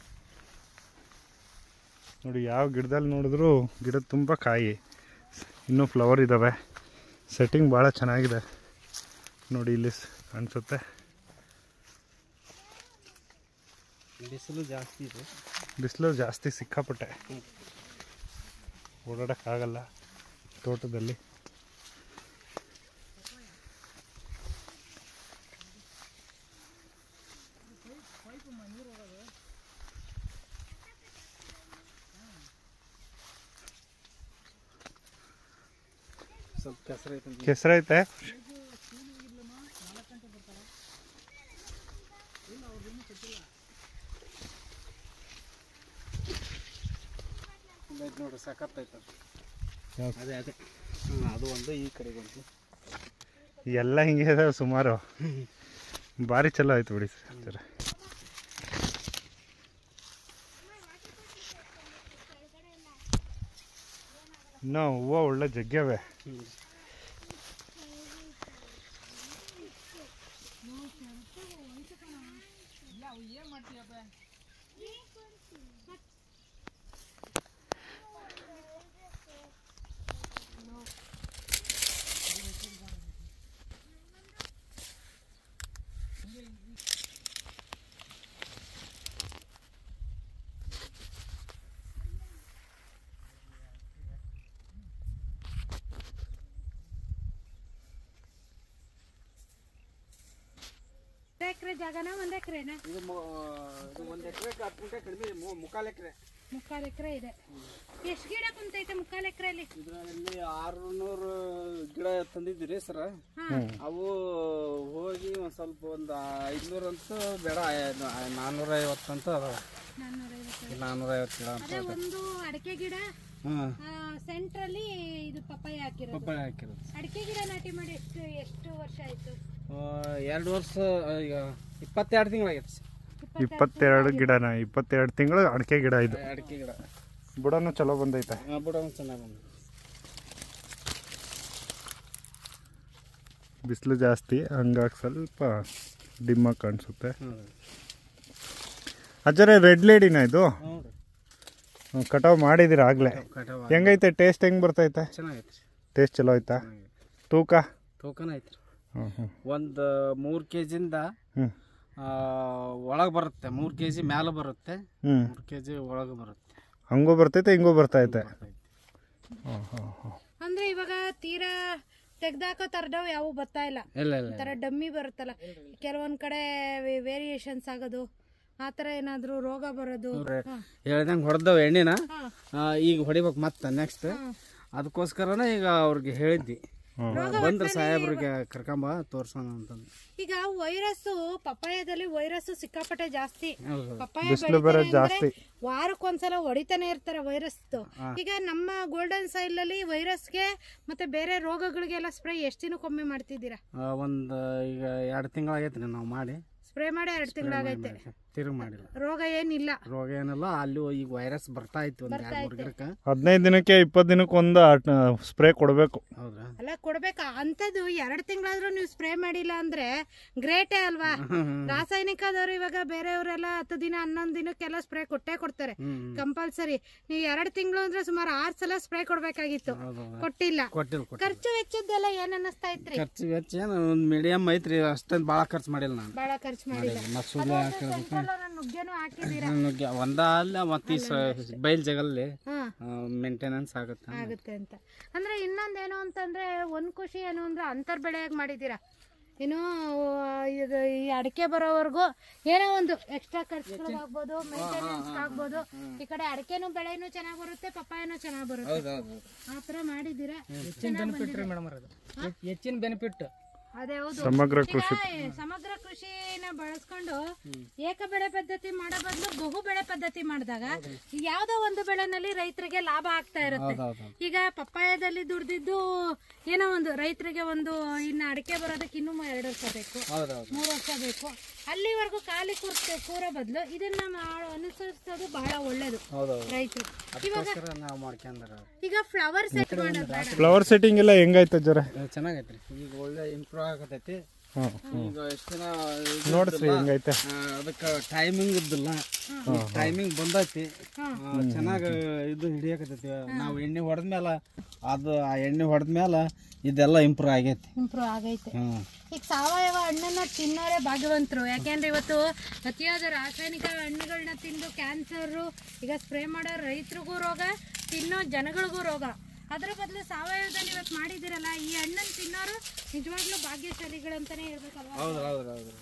ನೋಡಿ, ಯಾವ ಗಿಡದಲ್ಲಿ ನೋಡಿದ್ರೂ ಗಿಡದ ತುಂಬ ಕಾಯಿ, ಇನ್ನೂ ಫ್ಲವರ್ ಇದ್ದಾವೆ, ಸೆಟ್ಟಿಂಗ್ ಭಾಳ ಚೆನ್ನಾಗಿದೆ. ನೋಡಿ, ಇಲ್ಲಿ ಅನಿಸುತ್ತೆ. ಬಿಸಿಲು ಜಾಸ್ತಿ ಇದೆ, ಬಿಸಿಲು ಜಾಸ್ತಿ ಸಿಕ್ಕಾಪಟ್ಟೆ, ಓಡಾಡೋಕ್ಕಾಗಲ್ಲ ತೋಟದಲ್ಲಿ. ಸ್ವಲ್ಪ ಕೆಸರೈತೆ ಕೆಸರೈತೆ ನೋಡ್ರಿ ಸಖತ್ತೈತೆ ಅದೇ ಅದೇ ಅದು ಒಂದು ಈ ಕಡೆಗೆ ಒಂದು ಎಲ್ಲ ಹಿಂಗೆ ಇದಾವೆ ಸುಮಾರು ಭಾರಿ ಚಲೋ ಆಯ್ತು ಬಿಡಿ ಸರ್. ಇನ್ನೂ ಹೂವು ಒಳ್ಳೆ ಜಗ್ಗವೆ. ಎಕರೆ ಜಾಗನ ಒಂದ್ ಎಕರೆನಾ? ಇದು ಒಂದು ಎಕರೆ ಹತ್ತು ಗುಂಟೆ ಕಡಿಮೆ ಮುಕ್ಕಾಲು ಎಕರೆ ಮುಕ್ಕಾಲು ಎಕರೆ ಇದೆ. ಎಷ್ಟು ಗಿಡ ಕುಂತೈತೆ ಮುಕ್ಕಾಲು ಎಕರೆಯಲ್ಲಿ? ಇದರಲ್ಲಿ ಆರುನೂರು ಗಿಡ ತಂದಿದ್ದೀರಿ ಸರ. ಅವು ಹೋಗಿ ಒಂದು ಸ್ವಲ್ಪ ಒಂದು ಐದುನೂರು ಅಂತೂ ಬೇಡ, ನಾನ್ನೂರ ಐವತ್ತು ಅಂತ ಅದಾವ. ನಾನ್ನೂರ ಐವತ್ತು ಗಿಡ ಅಂತ ಒಂದು ಅಡಿಕೆ ಗಿಡ ಸೆಂಟ್ರಲ್ಲಿ ಇದು ಪಪ್ಪಾಯ ಹಾಕಿರೋದು. ಪಪ್ಪಾಯ ಹಾಕಿರೋದು. ಅಡಿಕೆ ಗಿಡ ನಾಟಿ ಮಾಡಿ ಎಷ್ಟು ಎಷ್ಟು ವರ್ಷ ಆಯ್ತು? ಎರಡು ವರ್ಷ ಈಗ ಇಪ್ಪತ್ತೆರಡು ತಿಂಗಳಾಗೈತೆ. ಇಪ್ಪತ್ತೆರಡು ಗಿಡನ ಇಪ್ಪತ್ತೆರಡು ತಿಂಗಳು ಅಡಿಕೆ ಗಿಡ ಇದು. ಅಡಿಕೆ ಗಿಡ ಬುಡನೂ ಚಲೋ ಬಂದೈತೆ. ಬುಡನೂ ಚೆನ್ನಾಗಿ ಬಂದ. ಬಿಸಿಲು ಜಾಸ್ತಿ ಹಂಗಾಗಿ ಸ್ವಲ್ಪ ಡಿಮ್ಮಾಗಿ ಕಾಣಿಸುತ್ತೆ. ಅಜ್ಜರೇ ರೆಡ್ ಲೇಡಿನ ಇದು ಕಟಾವ್ ಮಾಡಿದಿರ ಆಗ್ಲೇ? ಹೆಂಗೈತೆ ಟೇಸ್ಟ್? ಹೆಂಗ್ ಬರ್ತೈತೆ? ಚೆನ್ನಾಗೈತೆ. ಟೇಸ್ಟ್ ಚಲೋ ಐತಾ? ತೂಕ ತೂಕನ ಐತ್ರಿ. ಒಂದು ಮೂರು ಕೆ ಜಿಂದ ಒಳಗೆ ಬರುತ್ತೆ. ಮೂರು ಕೆ ಜಿ ಮ್ಯಾಲೆ ಬರುತ್ತೆ, ಮೂರು ಕೆ ಜಿ ಒಳಗೆ ಬರುತ್ತೆ. ಹಂಗೂ ಬರ್ತೈತೆ ಹಿಂಗೂ ಬರ್ತೈತೆ. ಅಂದ್ರೆ ಇವಾಗ ತೀರಾ ತೆಗ್ದಾಕೋ ತರದವ್ ಯಾವ ಬರ್ತಾ ಇಲ್ಲ. ತರ ಡಮ್ಮಿ ಬರುತ್ತಲ್ಲ, ಕೆಲವೊಂದ್ ಕಡೆ ವೇರಿಯೇಷನ್ಸ್ ಆಗೋದು, ಆತರ ಏನಾದ್ರು ರೋಗ ಬರೋದು. ಹೇಳ್ದಂಗೆ ಹೊಡೆದವ್ ಎಣ್ಣಿನ ಈಗ ಹೊಡಿಬೇಕು ಮತ್ತೆ ನೆಕ್ಸ್ಟ್. ಅದಕ್ಕೋಸ್ಕರನೇ ಈಗ ಅವ್ರಿಗೆ ಹೇಳಿದ್ವಿ ಬಂದ್ರೆ ಸಾಹೇಬ್ರಿಗೆ ಕರ್ಕೊಂಬ ತೋರ್ಸೋಣ ಅಂತಂದು. ಈಗ ವೈರಸ್ ಪಪ್ಪಾಯದಲ್ಲಿ ವೈರಸ್ ಸಿಕ್ಕಾಪಟ್ಟೆ ಜಾಸ್ತಿ. ಪಪ್ಪಾಯ ಜಾಸ್ತಿ ವಾರಕ್ಕೊಂದ್ಸಲ ಹೊಡಿತಾನೆ ಇರ್ತಾರೆ ವೈರಸ್. ಈಗ ನಮ್ಮ ಗೋಲ್ಡನ್ ಸಾಯಿಲ್ ಅಲ್ಲಿ ವೈರಸ್ಗೆ ಮತ್ತೆ ಬೇರೆ ರೋಗಗಳಿಗೆಲ್ಲ ಸ್ಪ್ರೇ ಎಷ್ಟು ದಿನಕ್ಕೊಮ್ಮೆ ಮಾಡ್ತಿದ್ದೀರಾ? ಒಂದ್ ಈಗ ಎರಡು ತಿಂಗಳಾಗೈತ್ರಿ ನಾವು ಮಾಡಿ. ಸ್ಪ್ರೇ ಮಾಡಿ ಎರಡು ತಿಂಗಳಾಗೈತೆ. ತಿರುಗಿ ಮಾಡಿಲ್ಲ. ರೋಗ ಏನಿಲ್ಲ. ರೋಗ ಏನಿಲ್ಲ. ಅಲ್ಲಿ ಈಗ ವೈರಸ್ ಬರ್ತಾ ಇತ್ತು ಒಂದ್ ಎರಡು ಮೂರು ಗಿಡಕ್ಕೆ. ಹದಿನೈದು ದಿನಕ್ಕೆ ಇಪ್ಪತ್ತು ದಿನಕ್ಕೆ ಒಂದು ಸ್ಪ್ರೇ ಕೊಡಬೇಕು. ಹೌದಾ? ಅಲ್ಲ ಕೊಡ್ಬೇಕಾ ಅಂತದ್ದು ಎರಡು ತಿಂಗಳಾದ್ರೂ ನೀವು ಸ್ಪ್ರೇ ಮಾಡಿಲ್ಲ ಅಂದ್ರೆ ಗ್ರೇಟೇ ಅಲ್ವಾ? ರಾಸಾಯನಿಕದವ್ರು ಇವಾಗ ಬೇರೆಯವರೆಲ್ಲ ಹತ್ತು ದಿನ ಹನ್ನೊಂದು ದಿನಕ್ಕೆಲ್ಲ ಸ್ಪ್ರೇ ಕೊಟ್ಟೇ ಕೊಡ್ತಾರೆ ಕಂಪಲ್ಸರಿ. ನೀವು ಎರಡು ತಿಂಗಳು ಅಂದ್ರೆ ಸುಮಾರು ಆರು ಸಲ ಸ್ಪ್ರೇ ಕೊಡ್ಬೇಕಾಗಿತ್ತು, ಕೊಟ್ಟಿಲ್ಲ. ಖರ್ಚು ವೆಚ್ಚದ್ದೆಲ್ಲ ಏನ್ ಅನ್ನಿಸ್ತಾ ಇತ್ರಿ? ಖರ್ಚು ವೆಚ್ಚ ಒಂದ್ ಮೀಡಿಯಂ ಐತ್ರಿ, ಅಷ್ಟೊಂದು ಬಾಳ ಖರ್ಚು ಮಾಡಿಲ್ಲ ನಾನು. ಬಾಳ ಖರ್ಚು ಮಾಡಿಲ್ಲ. ನುಗ್ಗೆ ಒಂದ ಅಲ್ಲ ಮತ್ತೆ ಬೈಲ್ ಜಗಲ್ಲಿ ಮೇಂಟೆನೆನ್ಸ್ ಆಗುತ್ತೆ ಆಗುತ್ತೆ ಅಂತ. ಅಂದ್ರೆ ಇನ್ನೊಂದೇನು ಅಂತಂದ್ರೆ ಒಂದ್ ಖುಷಿ ಏನು ಅಂದ್ರೆ ಅಂತರ್ ಬೆಳೆಯಾಗಿ ಮಾಡಿದೀರಾ. ಇನ್ನು ಈಗ ಈ ಅಡಿಕೆ ಬರೋವರೆಗೂ ಏನೋ ಒಂದು ಎಕ್ಸ್ಟ್ರಾ ಖರ್ಚುಗಳಾಗ್ಬೋದು, ಮೇಂಟೆನೆನ್ಸ್ ಆಗ್ಬೋದು. ಈ ಕಡೆ ಅಡಿಕೆನು ಬೆಳೆನೂ ಚೆನ್ನಾಗಿ ಬರುತ್ತೆ, ಪಪ್ಪಾಯನೂ ಚೆನ್ನಾಗಿ ಬರುತ್ತೆ. ಆತರ ಮಾಡಿದೀರಾ. ಹೆಚ್ಚಿನ ಬೆನಿಫಿಟ್ ರೀ ಮೇಡಮ್, ಹೆಚ್ಚಿನ ಬೆನಿಫಿಟ್. ಅದೇ ಹೌದು. ಸಮಗ್ರ ಕೃಷಿ ಸಮಗ್ರ ಕೃಷಿನ ಬಳಸ್ಕೊಂಡು ಏಕ ಬೆಳೆ ಪದ್ಧತಿ ಮಾಡೋ ಬದಲು ಬಹು ಬೆಳೆ ಪದ್ಧತಿ ಮಾಡಿದಾಗ ಯಾವ್ದೋ ಒಂದು ಬೆಳೆನಲ್ಲಿ ರೈತರಿಗೆ ಲಾಭ ಆಗ್ತಾ ಇರುತ್ತೆ. ಈಗ ಪಪ್ಪಾಯದಲ್ಲಿ ದುಡ್ದಿದ್ದು ಏನೋ ಒಂದು ರೈತರಿಗೆ ಒಂದು ಇನ್ನು ಅಡಿಕೆ ಬರೋದಕ್ಕೆ ಇನ್ನೂ ಎರಡು ವರ್ಷ ಬೇಕು, ಮೂರು ವರ್ಷ ಬೇಕು. ಅಲ್ಲಿವರೆಗೂ ಖಾಲಿ ಕೂರ್ತೆ ಕೂರೋ ಬದಲು ಇದನ್ನ ಅನುಸರಿಸೋದು ಬಹಳ ಒಳ್ಳೇದು ರೈತರು. ಇವಾಗ ಈಗ ಫ್ಲವರ್ ಸೆಟ್ ಮಾಡೋದು, ಫ್ಲವರ್ ಸೆಟ್ಟಿಂಗ್ ಎಲ್ಲ ಹೆಂಗಾಯ್ತು ಜರ? ಚೆನ್ನಾಗೈತ್ರಿ. ಈಗ ಒಳ್ಳೆ ಇಂಪ್ರೂವ್ ಆಗತೈತಿ. ಈಗ ಎಷ್ಟು ದಿನ ನೋಡ್ರಿ ಹೆಂಗೈತೆ. ಅದಕ್ಕೆ ಟೈಮಿಂಗ್ ಇದ್ದಿಲ್ಲ, ಟೈಮಿಂಗ್ ಬಂದೈತಿ. ಚೆನ್ನಾಗ ಇದು ಹಿಡಿಯಕತೈತಿ. ನಾವು ಎಣ್ಣೆ ಹೊಡೆದ್ಮೇಲೆ ಅದು ಆ ಎಣ್ಣೆ ಹೊಡೆದ್ಮೇಲೆ ಇದೆಲ್ಲ ಇಂಪ್ರೂವ್ ಆಗೈತಿ. ಇಂಪ್ರೂವ್ ಆಗೈತೆ. ಈಗ ಸಾವಯವ ಹಣ್ಣನ್ನ ತಿನ್ನೋರೆ ಭಾಗ್ಯವಂತರು. ಯಾಕೆಂದ್ರೆ ಇವತ್ತು ಅತಿಯಾದ ರಾಸಾಯನಿಕ ಹಣ್ಣುಗಳನ್ನ ತಿಂದು ಕ್ಯಾನ್ಸರು, ಈಗ ಸ್ಪ್ರೇ ಮಾಡೋ ರೈತರಿಗೂ ರೋಗ, ತಿನ್ನೋ ಜನಗಳಿಗೂ ರೋಗ. ಅದ್ರ ಬದಲು ಸಾವಯವದಲ್ಲಿ ಇವತ್ತು ಮಾಡಿದಿರಲ್ಲ, ಈ ಹಣ್ಣನ್ನು ತಿನ್ನೋರು ನಿಜವಾಗ್ಲೂ ಭಾಗ್ಯಶಾಲಿಗಳಂತಾನೆ ಹೇಳ್ಬೇಕಲ್ವಾ?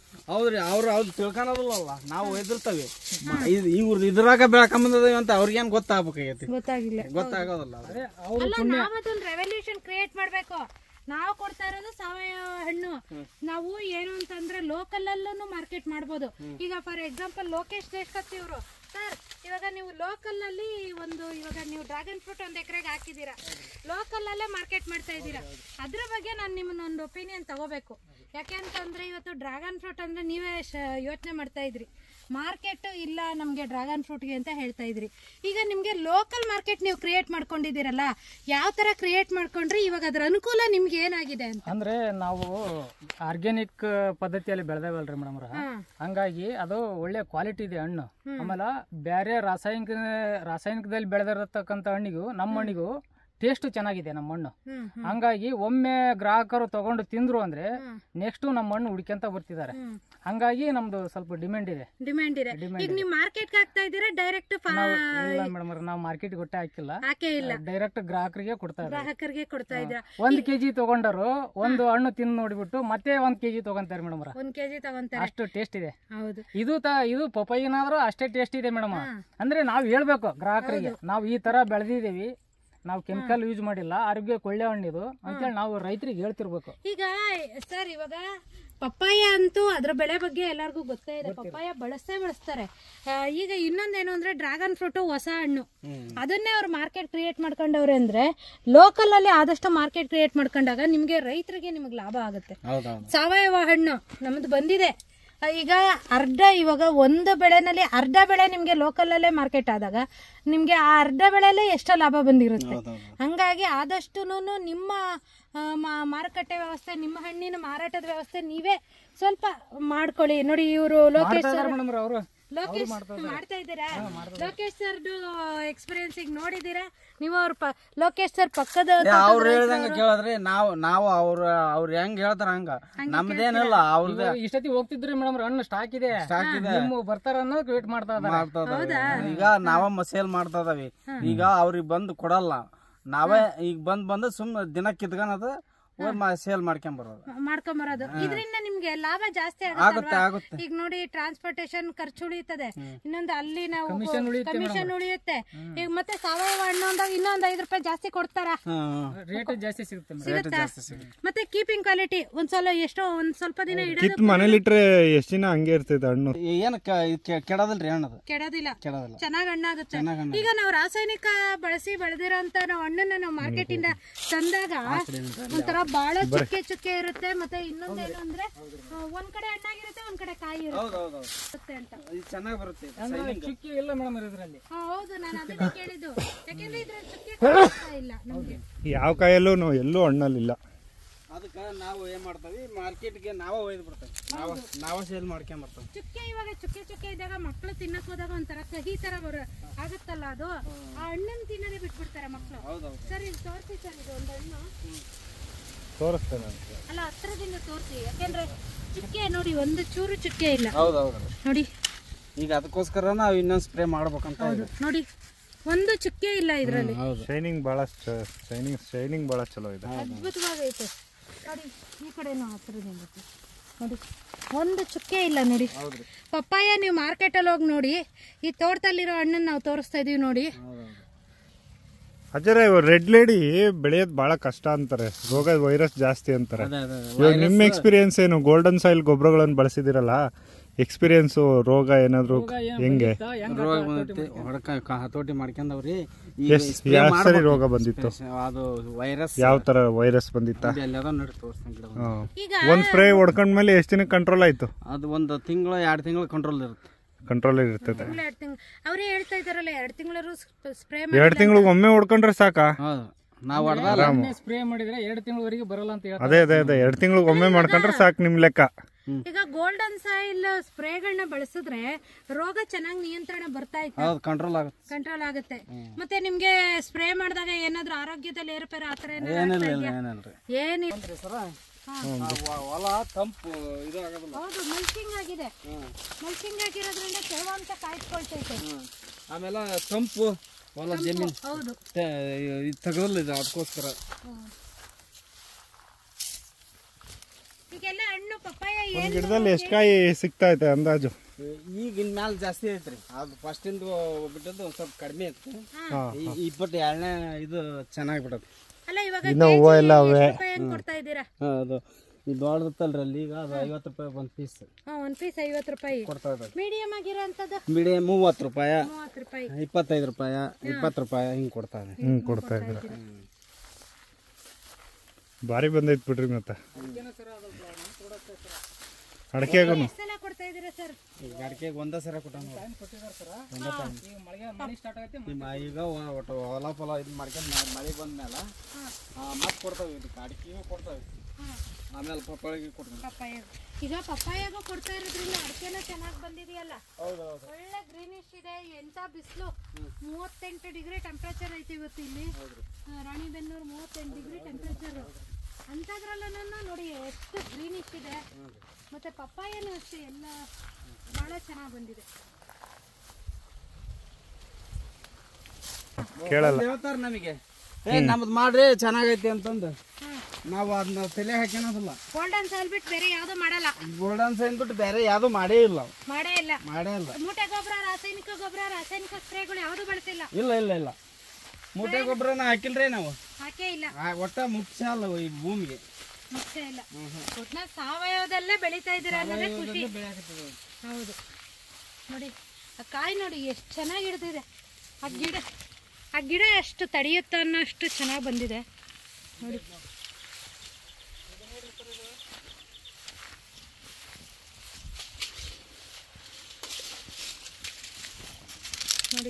ಹೌದ್ರಿ ಅವ್ರು ಅವ್ರು ತಿಳ್ಕೊಳೋದಿಲ್ಲಲ್ಲ ನಾವು ಎದುರ್ತೇವೆ ಇವ್ರು ಇದ್ರಾಗ ಬೆಳ್ಕೊಂಬಂದದೇವಿ ಅಂತ ಅವ್ರಿಗೇನ್ ಗೊತ್ತಾಗ್ಬೇಕಾಗೈತಿ ಗೊತ್ತಾಗಿಲ್ಲ ಗೊತ್ತಾಗೋದಿಲ್ಲ ಅಲ್ಲ ನಾವದೊಂದು ರೆವಲ್ಯೂಷನ್ ಕ್ರಿಯೇಟ್ ಮಾಡ್ಬೇಕು ನಾವು ಕೊಡ್ತಾ ಇರೋದು ಸಾವಯವ ಹಣ್ಣು ನಾವು ಏನು ಅಂತಂದ್ರೆ ಲೋಕಲ್ ಅಲ್ಲೂ ಮಾರ್ಕೆಟ್ ಮಾಡ್ಬೋದು ಈಗ ಫಾರ್ ಎಕ್ಸಾಂಪಲ್ ಲೋಕೇಶ್ ದೇಶಕತ್ತಿ ಇವರು ಸರ್ ಇವಾಗ ನೀವು ಲೋಕಲ್ ಅಲ್ಲಿ ಒಂದು ಇವಾಗ ನೀವು ಡ್ರ್ಯಾಗನ್ ಫ್ರೂಟ್ ಒಂದ್ ಎಕರೆಗೆ ಹಾಕಿದೀರಾ ಲೋಕಲ್ ಅಲ್ಲೇ ಮಾರ್ಕೆಟ್ ಮಾಡ್ತಾ ಇದ್ದೀರಾ ಅದ್ರ ಬಗ್ಗೆ ನಾನು ನಿಮ್ಮನ್ನ ಒಂದು ಒಪಿನಿಯನ್ ತಗೋಬೇಕು ಯಾಕೆ ಅಂತಂದ್ರೆ ಇವತ್ತು ಡ್ರ್ಯಾಗನ್ ಫ್ರೂಟ್ ಅಂದ್ರೆ ನೀವೇ ಯೋಚನೆ ಮಾಡ್ತಾ ಇದ್ರಿ ಮಾರ್ಕೆಟ್ ಇಲ್ಲ ನಮಗೆ ಡ್ರ್ಯಾಗನ್ ಫ್ರೂಟ್ಗೆ ಅಂತ ಹೇಳ್ತಾ ಇದ್ರಿ ಈಗ ನಿಮಗೆ ಲೋಕಲ್ ಮಾರ್ಕೆಟ್ ನೀವು ಕ್ರಿಯೇಟ್ ಮಾಡ್ಕೊಂಡಿದ್ದೀರಲ್ಲ ಯಾವ ತರ ಕ್ರಿಯೇಟ್ ಮಾಡ್ಕೊಂಡ್ರೆ ಇವಾಗ ಅದ್ರ ಅನುಕೂಲ ನಿಮ್ಗೆ ಏನಾಗಿದೆ ಅಂತ ಅಂದ್ರೆ ನಾವು ಆರ್ಗ್ಯಾನಿಕ್ ಪದ್ಧತಿಯಲ್ಲಿ ಬೆಳೆದೇವಲ್ರಿ ಮೇಡಮ್ ಹಂಗಾಗಿ ಅದು ಒಳ್ಳೆ ಕ್ವಾಲಿಟಿ ಇದೆ ಹಣ್ಣು ಆಮೇಲೆ ಬೇರೆ ರಾಸಾಯನಿಕ ರಾಸಾಯನಿಕದಲ್ಲಿ ಬೆಳೆದಿರತಕ್ಕಂಥ ಹಣ್ಣಿಗೂ ನಮ್ಮ ಹಣ್ಣಿಗೂ ಟೇಸ್ಟ್ ಚೆನ್ನಾಗಿದೆ ನಮ್ಮ ಹಣ್ಣು ಹಂಗಾಗಿ ಒಮ್ಮೆ ಗ್ರಾಹಕರು ತಗೊಂಡು ತಿಂದ್ರು ಅಂದ್ರೆ ನೆಕ್ಸ್ಟ್ ನಮ್ಮ ಹಣ್ಣು ಹುಡ್ಕೊಂತ ಬರ್ತಿದ್ದಾರೆ ಹಂಗಾಗಿ ನಮ್ದು ಸ್ವಲ್ಪ ಡಿಮ್ಯಾಂಡ್ ಇದೆ ಡಿಮ್ಯಾಂಡ್ ಇದೆ ಈಗ ನೀವು ಮಾರ್ಕೆಟ್ ಹಾಕ್ತಾ ಇದ್ದೀರಾ ಡೈರೆಕ್ಟ್ ಇಲ್ಲ ಮೇಡಮ್ ನಾವು ಮಾರ್ಕೆಟ್ ಗೊಟ್ಟೆ ಹಾಕಿಲ್ಲ ಹಾಕೇ ಇಲ್ಲ ಡೈರೆಕ್ಟ್ ಗ್ರಾಹಕರಿಗೆ ಕೊಡ್ತಾ ಇದ್ದಾರೆ ಗ್ರಾಹಕರಿಗೆ ಕೊಡ್ತಾ ಇದ್ದೀರಾ ಒಂದ್ ಕೆಜಿ ತಗೊಂಡರು ಒಂದು ಹಣ್ಣು ತಿಂದು ನೋಡಿಬಿಟ್ಟು ಮತ್ತೆ ಒಂದ್ ಕೆಜಿ ತಗೊಂತಾರೆ ಮೇಡಮ್ ಒಂದ್ ಕೆಜಿ ತಗೊಂತಾರೆ ಅಷ್ಟು ಟೇಸ್ಟ್ ಇದೆ ಹೌದು ಇದು ತ ಇದು ಪಪ್ಪಾಯಿನಾದ್ರೂ ಅಷ್ಟೇ ಟೇಸ್ಟ್ ಇದೆ ಮೇಡಮ್ ಅಂದ್ರೆ ನಾವ್ ಹೇಳ್ಬೇಕು ಗ್ರಾಹಕರಿಗೆ ನಾವು ಈ ತರ ಬೆಳೆದಿದ್ದೀವಿ ನಾವು ಕೆಮಿಕಲ್ ಯೂಸ್ ಮಾಡಿಲ್ಲ ಆರೋಗ್ಯಕ್ಕೆ ಒಳ್ಳೆ ಹಣ್ಣಿದು ಅಂತೇಳಿ ನಾವು ರೈತರಿಗೆ ಹೇಳ್ತಿರ್ಬೇಕು ಈಗ ಸರ್ ಇವಾಗ ಪಪ್ಪಾಯ ಅಂತೂ ಅದ್ರ ಬೆಳೆ ಬಗ್ಗೆ ಎಲ್ಲರಿಗೂ ಗೊತ್ತೇ ಇದೆ ಪಪ್ಪಾಯ ಬಳಸ್ತೇ ಬಳಸ್ತಾರೆ ಈಗ ಇನ್ನೊಂದೇನು ಅಂದ್ರೆ ಡ್ರ್ಯಾಗನ್ ಫ್ರೂಟ್ ಹೊಸ ಹಣ್ಣು ಅದನ್ನೇ ಅವ್ರು ಮಾರ್ಕೆಟ್ ಕ್ರಿಯೇಟ್ ಮಾಡ್ಕೊಂಡವ್ರೆ ಅಂದ್ರೆ ಲೋಕಲ್ ಅಲ್ಲಿ ಆದಷ್ಟು ಮಾರ್ಕೆಟ್ ಕ್ರಿಯೇಟ್ ಮಾಡ್ಕೊಂಡಾಗ ನಿಮ್ಗೆ ರೈತರಿಗೆ ನಿಮ್ಗೆ ಲಾಭ ಆಗುತ್ತೆ ಸಾವಯವ ಹಣ್ಣು ನಮ್ದು ಬಂದಿದೆ ಈಗ ಅರ್ಧ ಇವಾಗ ಒಂದು ಬೆಳೆನಲ್ಲಿ ಅರ್ಧ ಬೆಳೆ ನಿಮ್ಗೆ ಲೋಕಲ್ ಅಲ್ಲೇ ಮಾರ್ಕೆಟ್ ಆದಾಗ ನಿಮ್ಗೆ ಆ ಅರ್ಧ ಬೆಳೆಯಲ್ಲೇ ಎಷ್ಟೋ ಲಾಭ ಬಂದಿರುತ್ತೆ ಹಂಗಾಗಿ ಆದಷ್ಟು ನಿಮ್ಮ ಮಾರುಕಟ್ಟೆ ವ್ಯವಸ್ಥೆ ನಿಮ್ಮ ಹಣ್ಣಿನ ಮಾರಾಟದ ವ್ಯವಸ್ಥೆ ನೀವೇ ಸ್ವಲ್ಪ ಮಾಡ್ಕೊಳ್ಳಿ ನೋಡಿ ಇವರು ಲೋಕೇಶ್ ಅವರು ಲೋಕೇಶ್ ಮಾಡ್ತಾ ಇದ್ದೀರಾ ಲೋಕೇಶ್ ಸರ್ದು ಎಕ್ಸ್ಪೀರಿಯನ್ಸ್ ಈಗ ನೋಡಿದೀರಾ ನೀವು ಅವ್ರ ಲೋಕೇಶ್ ಸರ್ ಪಕ್ಕದ ಅವ್ರು ಹೇಳ್ದಂಗ ಕೇಳಿದ್ರಿ ನಾವು ನಾವು ಅವ್ರ ಅವ್ರ ಹೆಂಗ್ ಹೇಳ್ತಾರ ಹಂಗ ನಮ್ದೇನಿಲ್ಲ ಅವ್ರದ್ದು ಇಷ್ಟೊತ್ತಿ ಹೋಗ್ತಿದ್ರಿ ಮೇಡಮ್ ಹಣ್ಣು ಸ್ಟಾಕ್ ಇದೆ ನಿಮ್ಮ ಬರ್ತಾರ ಅನ್ನೋದು ವೇಟ್ ಮಾಡ್ತಾ ಇದಾರೆ ಈಗ ನಾವ ಸೇಲ್ ಮಾಡ್ತಾ ಇದಾವಿ ಈಗ ಅವ್ರಿಗೆ ಬಂದು ಕೊಡಲ್ಲ ನಾವೇ ಈಗ ಬಂದ್ ಬಂದು ಸುಮ್ ದಿನ ಕಿತ್ಕೊಳೋದು ಸೇಲ್ ಮಾಡ್ಕೊಂಡ್ ಬರೋದು ಮಾಡ್ಕೊಂಡ್ ಬರೋದು ಇದರಿಂದ ನಿಮ್ಗೆ ಲಾಭ ಜಾಸ್ತಿ ಆಗುತ್ತೆ ಆಗುತ್ತೆ ಈಗ ನೋಡಿ ಟ್ರಾನ್ಸ್ಪೋರ್ಟೇಶನ್ ಖರ್ಚು ಉಳಿಯುತ್ತದೆ ಇನ್ನೊಂದು ಅಲ್ಲಿ ನಾವು ಕಮಿಷನ್ ಉಳಿಯುತ್ತೆ ಈಗ ಮತ್ತೆ ಸಾವಯವ ಹಣ್ಣು ಅಂದಾಗ ಇನ್ನೊಂದ್ ಐದು ರೂಪಾಯಿ ಜಾಸ್ತಿ ಕೊಡ್ತಾರ ರೇಟ್ ಜಾಸ್ತಿ ಸಿಗುತ್ತೆ ಸಿಗುತ್ತಾ ಮತ್ತೆ ಕೀಪಿಂಗ್ ಕ್ವಾಲಿಟಿ ಒಂದ್ಸಲ ಎಷ್ಟೋ ಒಂದ್ ಸ್ವಲ್ಪ ದಿನ ಕಿತ್ ಮನೇಲಿ ಇಟ್ರೆ ಎಷ್ಟ್ ದಿನ ಹಂಗೆ ಇರ್ತೈತೆ ಹಣ್ಣು ಏನ್ ಕೆಡದಲ್ರಿ ಹಣ್ಣದು ಕೆಡೋದಿಲ್ಲ ಕೆಡೋದಿಲ್ಲ ಚೆನ್ನಾಗ್ ಹಣ್ಣಾಗುತ್ತೆ ಈಗ ನಾವು ರಾಸಾಯನಿಕ ಬಳಸಿ ಬೆಳೆದಿರೋಂತ ನಾವು ಹಣ್ಣನ್ನ ನಾವು ಮಾರ್ಕೆಟ್ ಇಂದ ತಂದಾಗ ಒಂಥರ ಬಹಳ ಚುಕ್ಕೆ ಚುಕ್ಕೆ ಇರುತ್ತೆ ಮತ್ತೆ ಇನ್ನೊಂದೇನು ಅಂದ್ರೆ ಒಂದ್ ಕಡೆ ಹಣ್ಣಾಗಿರುತ್ತೆ ಒಂದ್ ಕಡೆ ಕಾಯಿ ಇರುತ್ತೆ ಅಂತ ಚೆನ್ನಾಗಿ ಬರುತ್ತೆ ಚುಕ್ಕಿ ಇಲ್ಲ ಮೇಡಮ್ ಇದರಲ್ಲಿ ಹೌದು ನಾನು ಅದನ್ನ ಕೇಳಿದ್ದು ಯಾಕಂದ್ರೆ ಇದ್ರಲ್ಲಿ ಚುಕ್ಕೆ ಇಲ್ಲ ನಮ್ಗೆ ಯಾವ ಕಾಯಲ್ಲೂ ಎಲ್ಲೂ ಹಣ್ಣಲ್ಲಿಲ್ಲ ಅದಕ್ಕೆ ನಾವು ಏನ್ ಮಾಡ್ತೀವಿ ಮಾರ್ಕೆಟ್ಗೆ ನಾವೇ ಒಯ್ದು ಬಿಡ್ತೇವೆ ನಾವ ನಾವೇ ಸೇಲ್ ಮಾಡ್ಕೊಂಡ್ ಬರ್ತೇವೆ ಚುಕ್ಕೆ ಇವಾಗ ಚುಕ್ಕೆ ಚುಕ್ಕೆ ಇದ್ದಾಗ ಮಕ್ಕಳು ತಿನ್ನಕ್ ಹೋದಾಗ ಒಂಥರ ಕಹಿ ತರ ಬರೋ ಆಗುತ್ತಲ್ಲ ಅದು ಆ ಹಣ್ಣನ್ನು ತಿನ್ನೋದೇ ಬಿಟ್ಬಿಡ್ತಾರೆ ಮಕ್ಕಳು ಸರ್ ಇದು ತೋರಿಸಿ ಸರ್ ಇದು ಒಂದು ಹಣ್ಣು ತೋರಿಸ್ತೇನೆ ಅಲ್ಲ ಹತ್ರದಿಂದ ತೋರಿಸಿ ಯಾಕೆಂದ್ರೆ ಚುಕ್ಕೆ ನೋಡಿ ಒಂದು ಚೂರು ಚುಕ್ಕೆ ಇಲ್ಲ ಹೌದೌದು ನೋಡಿ ಈಗ ಅದಕ್ಕೋಸ್ಕರ ನಾವು ಇನ್ನೊಂದು ಸ್ಪ್ರೇ ಮಾಡ್ಬೇಕಂತ ನೋಡಿ ಒಂದು ಚುಕ್ಕೆ ಇಲ್ಲ ಇದ್ರಲ್ಲಿ ಶೈನಿಂಗ್ ಬಹಳ ಶೈನಿಂಗ್ ಶೈನಿಂಗ್ ಬಹಳ ಚಲೋ ಇದೆ ಅದ್ಭುತವಾಗೈತೆ ನೋಡಿ ಈ ಕಡೆನೂ ಹತ್ರದಿಂದ ನೋಡಿ ಒಂದು ಚುಕ್ಕೆ ಇಲ್ಲ ನೋಡಿ ಪಪ್ಪಾಯ ನೀವು ಮಾರ್ಕೆಟಲ್ಲಿ ಹೋಗಿ ನೋಡಿ ಈ ತೋಟದಲ್ಲಿರೋ ಹಣ್ಣನ್ನು ನಾವು ತೋರಿಸ್ತಾ ಇದೀವಿ ನೋಡಿ ಅಜರ ರೆಡ್ ಲೇಡಿ ಬೆಳೆಯೋದು ಬಹಳ ಕಷ್ಟ ಅಂತಾರೆ ರೋಗ ವೈರಸ್ ಜಾಸ್ತಿ ಅಂತಾರೆ ಇವಾಗ ನಿಮ್ಮ ಎಕ್ಸ್ಪೀರಿಯನ್ಸ್ ಏನು ಗೋಲ್ಡನ್ ಸಾಯಿಲ್ ಗೊಬ್ಬರಗಳನ್ನು ಬಳಸಿದಿರಲ್ಲ ಎಕ್ಸ್ಪೀರಿಯನ್ಸ್ ರೋಗ ಏನಾದ್ರು ಹೆಂಗೆ ಹತೋಟಿ ಮಾಡ್ಕೊಂಡವ್ರಿ ಯಾವ ಸರಿ ರೋಗ ಬಂದಿತ್ತು ಅದು ವೈರಸ್ ಯಾವ ತರ ವೈರಸ್ ಬಂದಿತ್ತ ಒಂದ್ ಸ್ಪ್ರೇ ಹೊಡ್ಕೊಂಡ್ಮೇಲೆ ಎಷ್ಟು ದಿನ ಕಂಟ್ರೋಲ್ ಆಯ್ತು ಅದು ಒಂದು ತಿಂಗಳು ಎರಡು ತಿಂಗಳು ಕಂಟ್ರೋಲ್ ಇರುತ್ತೆ ಕಂಟ್ರೋಲ್ ಇರ್ತದೆ ಅವರೇ ಹೇಳ್ತಾ ಇದಾರಲ್ಲ ಎರಡು ತಿಂಗಳು ಸ್ಪ್ರೇ ಎರಡು ತಿಂಗಳಿಗೆ ಒಮ್ಮೆ ಹೊಡ್ಕೊಂಡ್ರೆ ಸಾಕಾ ನಾವು ಸ್ಪ್ರೇ ಮಾಡಿದ್ರೆ ಎರಡು ತಿಂಗಳವರೆಗೆ ಬರಲ್ಲ ಅಂತ ಹೇಳ್ತಾರೆ ಅದೇ ಅದೇ ಅದೇ ಎರಡು ತಿಂಗಳಿಗೆ ಒಮ್ಮೆ ಮಾಡ್ಕೊಂಡ್ರೆ ಸಾಕು ನಿಮ್ ಲೆಕ್ಕ ಈಗ ಗೋಲ್ಡನ್ ಸಾಯಿಲ್ ಸ್ಪ್ರೇಗಳನ್ನ ಬಳಸಿದ್ರೆ ರೋಗ ಚೆನ್ನಾಗಿ ನಿಯಂತ್ರಣ ಬರ್ತಾ ಇತ್ತು ಕಂಟ್ರೋಲ್ ಆಗುತ್ತೆ ಕಂಟ್ರೋಲ್ ಆಗುತ್ತೆ ಮತ್ತೆ ನಿಮ್ಗೆ ಸ್ಪ್ರೇ ಮಾಡಿದಾಗ ಏನಾದ್ರು ಆರೋಗ್ಯದಲ್ಲಿ ಏರುಪೇರು ಆತರ ಏನಿಲ್ಲ ಹೊಲ ತಂಪು ಇದು ಆಗೋದಿಲ್ಲ ಹೌದು ಮಲ್ಚಿಂಗ್ ಆಗಿದೆ ಮಲ್ಚಿಂಗ್ ಆಗಿರೋದ್ರಿಂದ ತೇವಾಂಶ ಕಾಯ್ದುಕೊಳ್ತೈತೆ ಆಮೇಲೆ ತಂಪು ಹೊಲ ಜಮೀನು ಹೌದು ತೆಗೆದಲ್ಲ ಇದು ಅದಕ್ಕೋಸ್ಕರ ಈಗೆಲ್ಲ ಹಣ್ಣು ಪಪ್ಪಾಯ ಒಂದು ಏನು ಗಿಡದಲ್ಲಿ ಎಷ್ಟು ಕಾಯಿ ಸಿಗ್ತಾ ಐತೆ ಅಂದಾಜು? ಈಗ ಇನ್ಮೇಲೆ ಜಾಸ್ತಿ ಐತ್ರಿ ಅದು ಫಸ್ಟಿಂದ ಬಿಟ್ಟದ್ದು ಒಂದ್ ಸ್ವಲ್ಪ ಕಡಿಮೆ ಐತಿ ಹಾಂ ಇಪ್ಪತ್ತು ಎರಡನೇ ಇದು ಚೆನ್ನಾಗಿ ಬಿಡತ್ತೆ. ಅಲ್ಲ ಇವಾಗ ಇನ್ನು ಹೂವು ಎಲ್ಲ ಅವೆ. ಹೆಂಗ್ ಕೊಡ್ತಾ ಇದ್ದೀರಾ? ಅದು ಇದು ದೊಡ್ಡದತ್ತಲ್ರಿ ಅಲ್ಲಿ ಈಗ ಅದು ಐವತ್ತು ರೂಪಾಯಿ ಒಂದು ಪೀಸ್ ಹಾ ಒಂದ್ ಪೀಸ್ ಐವತ್ತು ರೂಪಾಯಿ. ಕೊಡ್ತಾ ಇದ್ದಾರೆ. ಮೀಡಿಯಂ ಆಗಿರೋಂಥದ್ದು ಮೀಡಿಯಂ ಮೂವತ್ತು ರೂಪಾಯಿ, ಮೂವತ್ತು ರೂಪಾಯಿ, ಇಪ್ಪತ್ತೈದು ರೂಪಾಯಿ, ಇಪ್ಪತ್ತು ರೂಪಾಯಿ ಹಿಂಗೆ ಕೊಡ್ತಾ ಇದೆ. ಹ್ಞೂ ಕೊಡ್ತಾ ಇದ್ದೀರ. ಭಾರಿ ಬಂದೈತೆ ಬಿಡ್ರಿ ಮತ್ತೆ ಅಡಿಕೆಗೂ. ಎಷ್ಟು ಸಲ ಕೊಡ್ತಾ ಇದ್ದೀರಾ ಸರ್? ಈಗ ಅಡಿಕೆಗೆ ಒಂದೇ ಸರ ಕೊಟ್ಟ ಈಗ ಒಟ್ಟು ಹೊಲ ಫಲ ಇದು ಮಾಡ್ಕೊಂಡು ಮಳೆ ಬಂದ್ಮೇಲೆ ಮತ್ತೆ ಕೊಡ್ತಾವೆ. ಇದಕ್ಕೆ ಅಡಿಕೆಗೂ ಕೊಡ್ತಾವೆ, ಆಮೇಲೆ ಪಪ್ಪಾಳಿಗೆ ಕೊಡ್ತಾವೆ. ಪಪ್ಪಾಯ ಈಗ ಪಪ್ಪಾಯಾಗೂ ಕೊಡ್ತಾ ಇರೋದ್ರಿಂದ ಅಡಿಕೆನ ಚೆನ್ನಾಗಿ ಬಂದಿದೆಯಲ್ಲ, ಹೌದೌದು. ಒಳ್ಳೆ ಗ್ರೀನಿಶ್ ಇದೆ. ಎಂತ ಬಿಸಿಲು, ಮೂವತ್ತೆಂಟು ಡಿಗ್ರಿ ಟೆಂಪ್ರೇಚರ್ ಐತೆ ಇವತ್ತು ಇಲ್ಲಿ ರಾಣಿಬೆನ್ನೂರು, ಮೂವತ್ತೆಂಟು ಡಿಗ್ರಿ ಟೆಂಪ್ರೇಚರ್. ಅಂಥದ್ರಲ್ಲೂ ನೋಡಿ ಎಷ್ಟು ಗ್ರೀನಿಶ್ ಇದೆ. ಮತ್ತೆ ಪಪ್ಪಾಯನೂ ಅಷ್ಟೇ ಎಲ್ಲ ಬಹಳ ಚೆನ್ನಾಗಿ ಬಂದಿದೆ. ಕೇಳಲ್ಲ ಹೇಳ್ತಾರೆ ನಮಗೆ, ಏ ನಮ್ದು ಮಾಡ್ರಿ ಚೆನ್ನಾಗೈತಿ ಅಂತಂದು. ನಾವು ಅದನ್ನ ತಲೆ ಹಾಕ್ಯಣದಿಲ್ಲ. ಗೋಲ್ಡನ್ ಸಾಯಿಲ್ ಬಿಟ್ಟು ಬೇರೆ ಯಾವ್ದು ಮಾಡಲ್ಲ. ಗೋಲ್ಡನ್ ಸೈನ್ ಬಿಟ್ಟು ಬೇರೆ ಯಾವ್ದು ಮಾಡೇ ಇಲ್ಲ, ಮಾಡೇ ಇಲ್ಲ. ಮಾಡೇ ಇಲ್ಲ. ಮೂಟೆ ಗೊಬ್ಬರ, ರಾಸಾಯನಿಕ ಗೊಬ್ಬರ, ರಾಸಾಯನಿಕ ಸ್ಪ್ರೇಗಳು ಯಾವ್ದು ಬಳಸಿಲ್ಲ. ಇಲ್ಲ ಇಲ್ಲ ಇಲ್ಲ ಮೂಟೆ ಗೊಬ್ಬರನ ಹಾಕಿಲ್ರಿ ನಾವು, ಹಾಕೇ ಇಲ್ಲ. ಒಟ್ಟ ಮುಖ್ಯ ಅಲ್ಲ ಈ ಭೂಮಿಗೆ. ಮುಖ್ಯ ಇಲ್ಲ. ಒಟ್ನಾಗ ಸಾವಯವದಲ್ಲೇ ಬೆಳೀತಾ ಇದ್ದೀರಾ ಅನ್ನೋದೇ ಖುಷಿ. ಹೌದು ನೋಡಿ ಆ ಕಾಯಿ ನೋಡಿ ಎಷ್ಟು ಚೆನ್ನಾಗಿ ಹಿಡ್ದಿದೆ. ಆ ಗಿಡ ಆ ಗಿಡ ಎಷ್ಟು ತಡೆಯುತ್ತೆ ಅನ್ನೋಷ್ಟು ಚೆನ್ನಾಗಿ ಬಂದಿದೆ ನೋಡಿ. ನೋಡಿ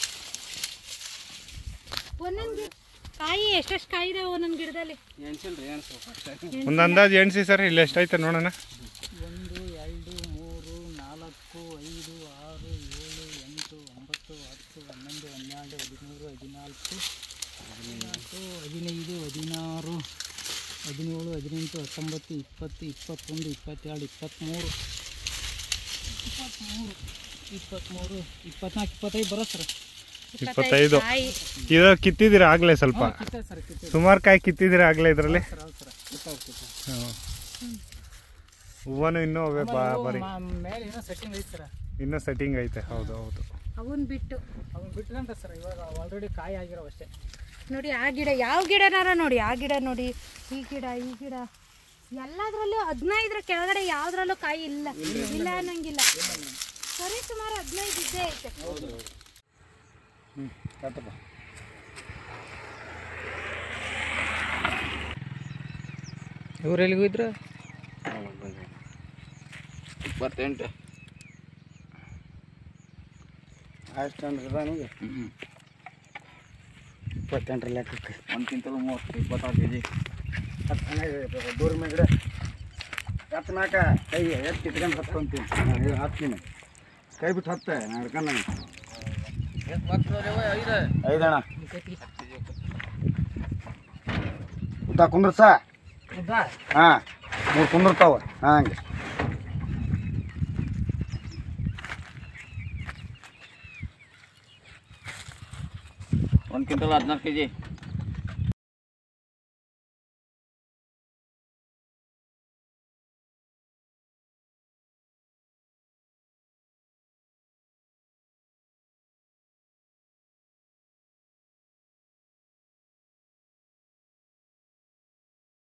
ಒಂದೊಂದು ಗಿಡ ಕಾಯಿ ಎಷ್ಟೆಷ್ಟು ಕಾಯಿ ಇದಾವೆ ಒಂದೊಂದು ಗಿಡದಲ್ಲಿ. ಎಣ್ಸಿಲ್ರಿ ಎಣ್ಸ್ಬೇಕು. ಒಂದು ಅಂದಾಜು ಎಣ್ಸಿ ಸರ್, ಇಲ್ಲಿ ಎಷ್ಟೈತೆ ನೋಡೋಣ. ಒಂದು ಎರಡು ಮೂರು ನಾಲ್ಕು ಐದು ಆರು ಏಳು ಎಂಟು ಒಂಬತ್ತು ಹತ್ತು ಹನ್ನೊಂದು ಹನ್ನೆರಡು ಹದಿಮೂರು ಹದಿನಾಲ್ಕು ಹದಿನಾಲ್ಕು ಹದಿನೈದು ಹದಿನಾರು ಹದಿನೇಳು ಹದಿನೆಂಟು ಹತ್ತೊಂಬತ್ತು ಇಪ್ಪತ್ತು ಇಪ್ಪತ್ತೊಂದು ಇಪ್ಪತ್ತೆರಡು ಇಪ್ಪತ್ತ್ಮೂರು ಇಪ್ಪತ್ತ್ಮೂರು ಇಪ್ಪತ್ತ್ಮೂರು ಇಪ್ಪತ್ನಾಲ್ಕು ಇಪ್ಪತ್ತೈದು ಬರೋ ಸರ್. ಇಪ್ಪತ್ತೈದು. ಇದು ಕಿತ್ತಿದ್ದೀರಾ ಆಗಲೇ ಸ್ವಲ್ಪ? ಕಿತ್ತೆ ಸರ್ ಕಿತ್ತೆ ಸುಮಾರು ಕಾಯಿ ಕಿತ್ತಿದ್ದೀರಾ ಆಗಲೇ ಇದರಲ್ಲಿ? ಸರ್ ಹೌದು ಸರ್ ಕಿತ್ತಾಗ್ತಿತ್ತು. ಹೂವನು ಇನ್ನೂ ಅವೇ ಬಾ ಬರೀ ಮೇಲೆ ಏನೋ ಸೆಟ್ಟಿಂಗ್ ಐತೆ ಸರ್, ಇನ್ನೂ ಸೆಟ್ಟಿಂಗ್ ಐತೆ. ಹೌದು ಹೌದು. ಅವನ್ ಬಿಟ್ಟು ಅವನ್ನ ಬಿಟ್ಟಿಲ್ಲ ಸರ್, ಇವಾಗ ಆಲ್ರೆಡಿ ಕಾಯಿ ಆಗಿರೋ ಅಷ್ಟೇ. ನೋಡಿ ಆ ಗಿಡ ಯಾವ ಗಿಡನಾರ ನೋಡಿ, ಆ ಗಿಡ ನೋಡಿ, ಈ ಗಿಡ ಈ ಗಿಡ ಎಲ್ಲದರಲ್ಲೂ ಹದಿನೈದರ ಕೆಳಗಡೆ ಯಾವ್ದ್ರಲ್ಲೂ ಕಾಯಿ ಇಲ್ಲ ಇಲ್ಲ ಅನ್ನಂಗಿಲ್ಲ. ಸರಿ ಸುಮಾರು ಹದಿನೈದು ಇದ್ದೇ ಐತೆ. ಹ್ಞೂ ಕಟ್ಟಪ್ಪ. ಊರಲ್ಲಿ ಹೋಗಿದ್ರ ಇಪ್ಪತ್ತೆಂಟು ಅಷ್ಟು ಅಂದ್ರೆ ನನಗೆ ಇಪ್ಪತ್ತೆಂಟರ ಲೆಕ್ಕಕ್ಕೆ ಒಂದು ಕ್ವಿಂಟಲ್ ಮೂವತ್ತು ಇಪ್ಪತ್ತಾರು ಕೆ ಜಿ. ಹತ್ತು ಚೆನ್ನಾಗಿ ದೂರ ಮೇಗಡೆ ಹತ್ತು ನಾಲ್ಕ ಕೈ ಎತ್ತು ಇಟ್ಕೊಂಡು ಹತ್ಕೊಂತೀನಿ. ಹತ್ತೀನಿ ಕೈ ಬಿಟ್ಟು ಹತ್ತೆ ನಾನು ಹಿಡ್ಕೊಂಡು ಐದಣ್ಣ ಊಟ ಕುಂದ್ರಸ. ಹಾಂ ಮೂರು ಕುಂದಿರ್ತಾವ ಹಾಗೆ. ಒಂದು ಕ್ವಿಂಟಲ್ ಹದಿನಾರು ಕೆ ಜಿ.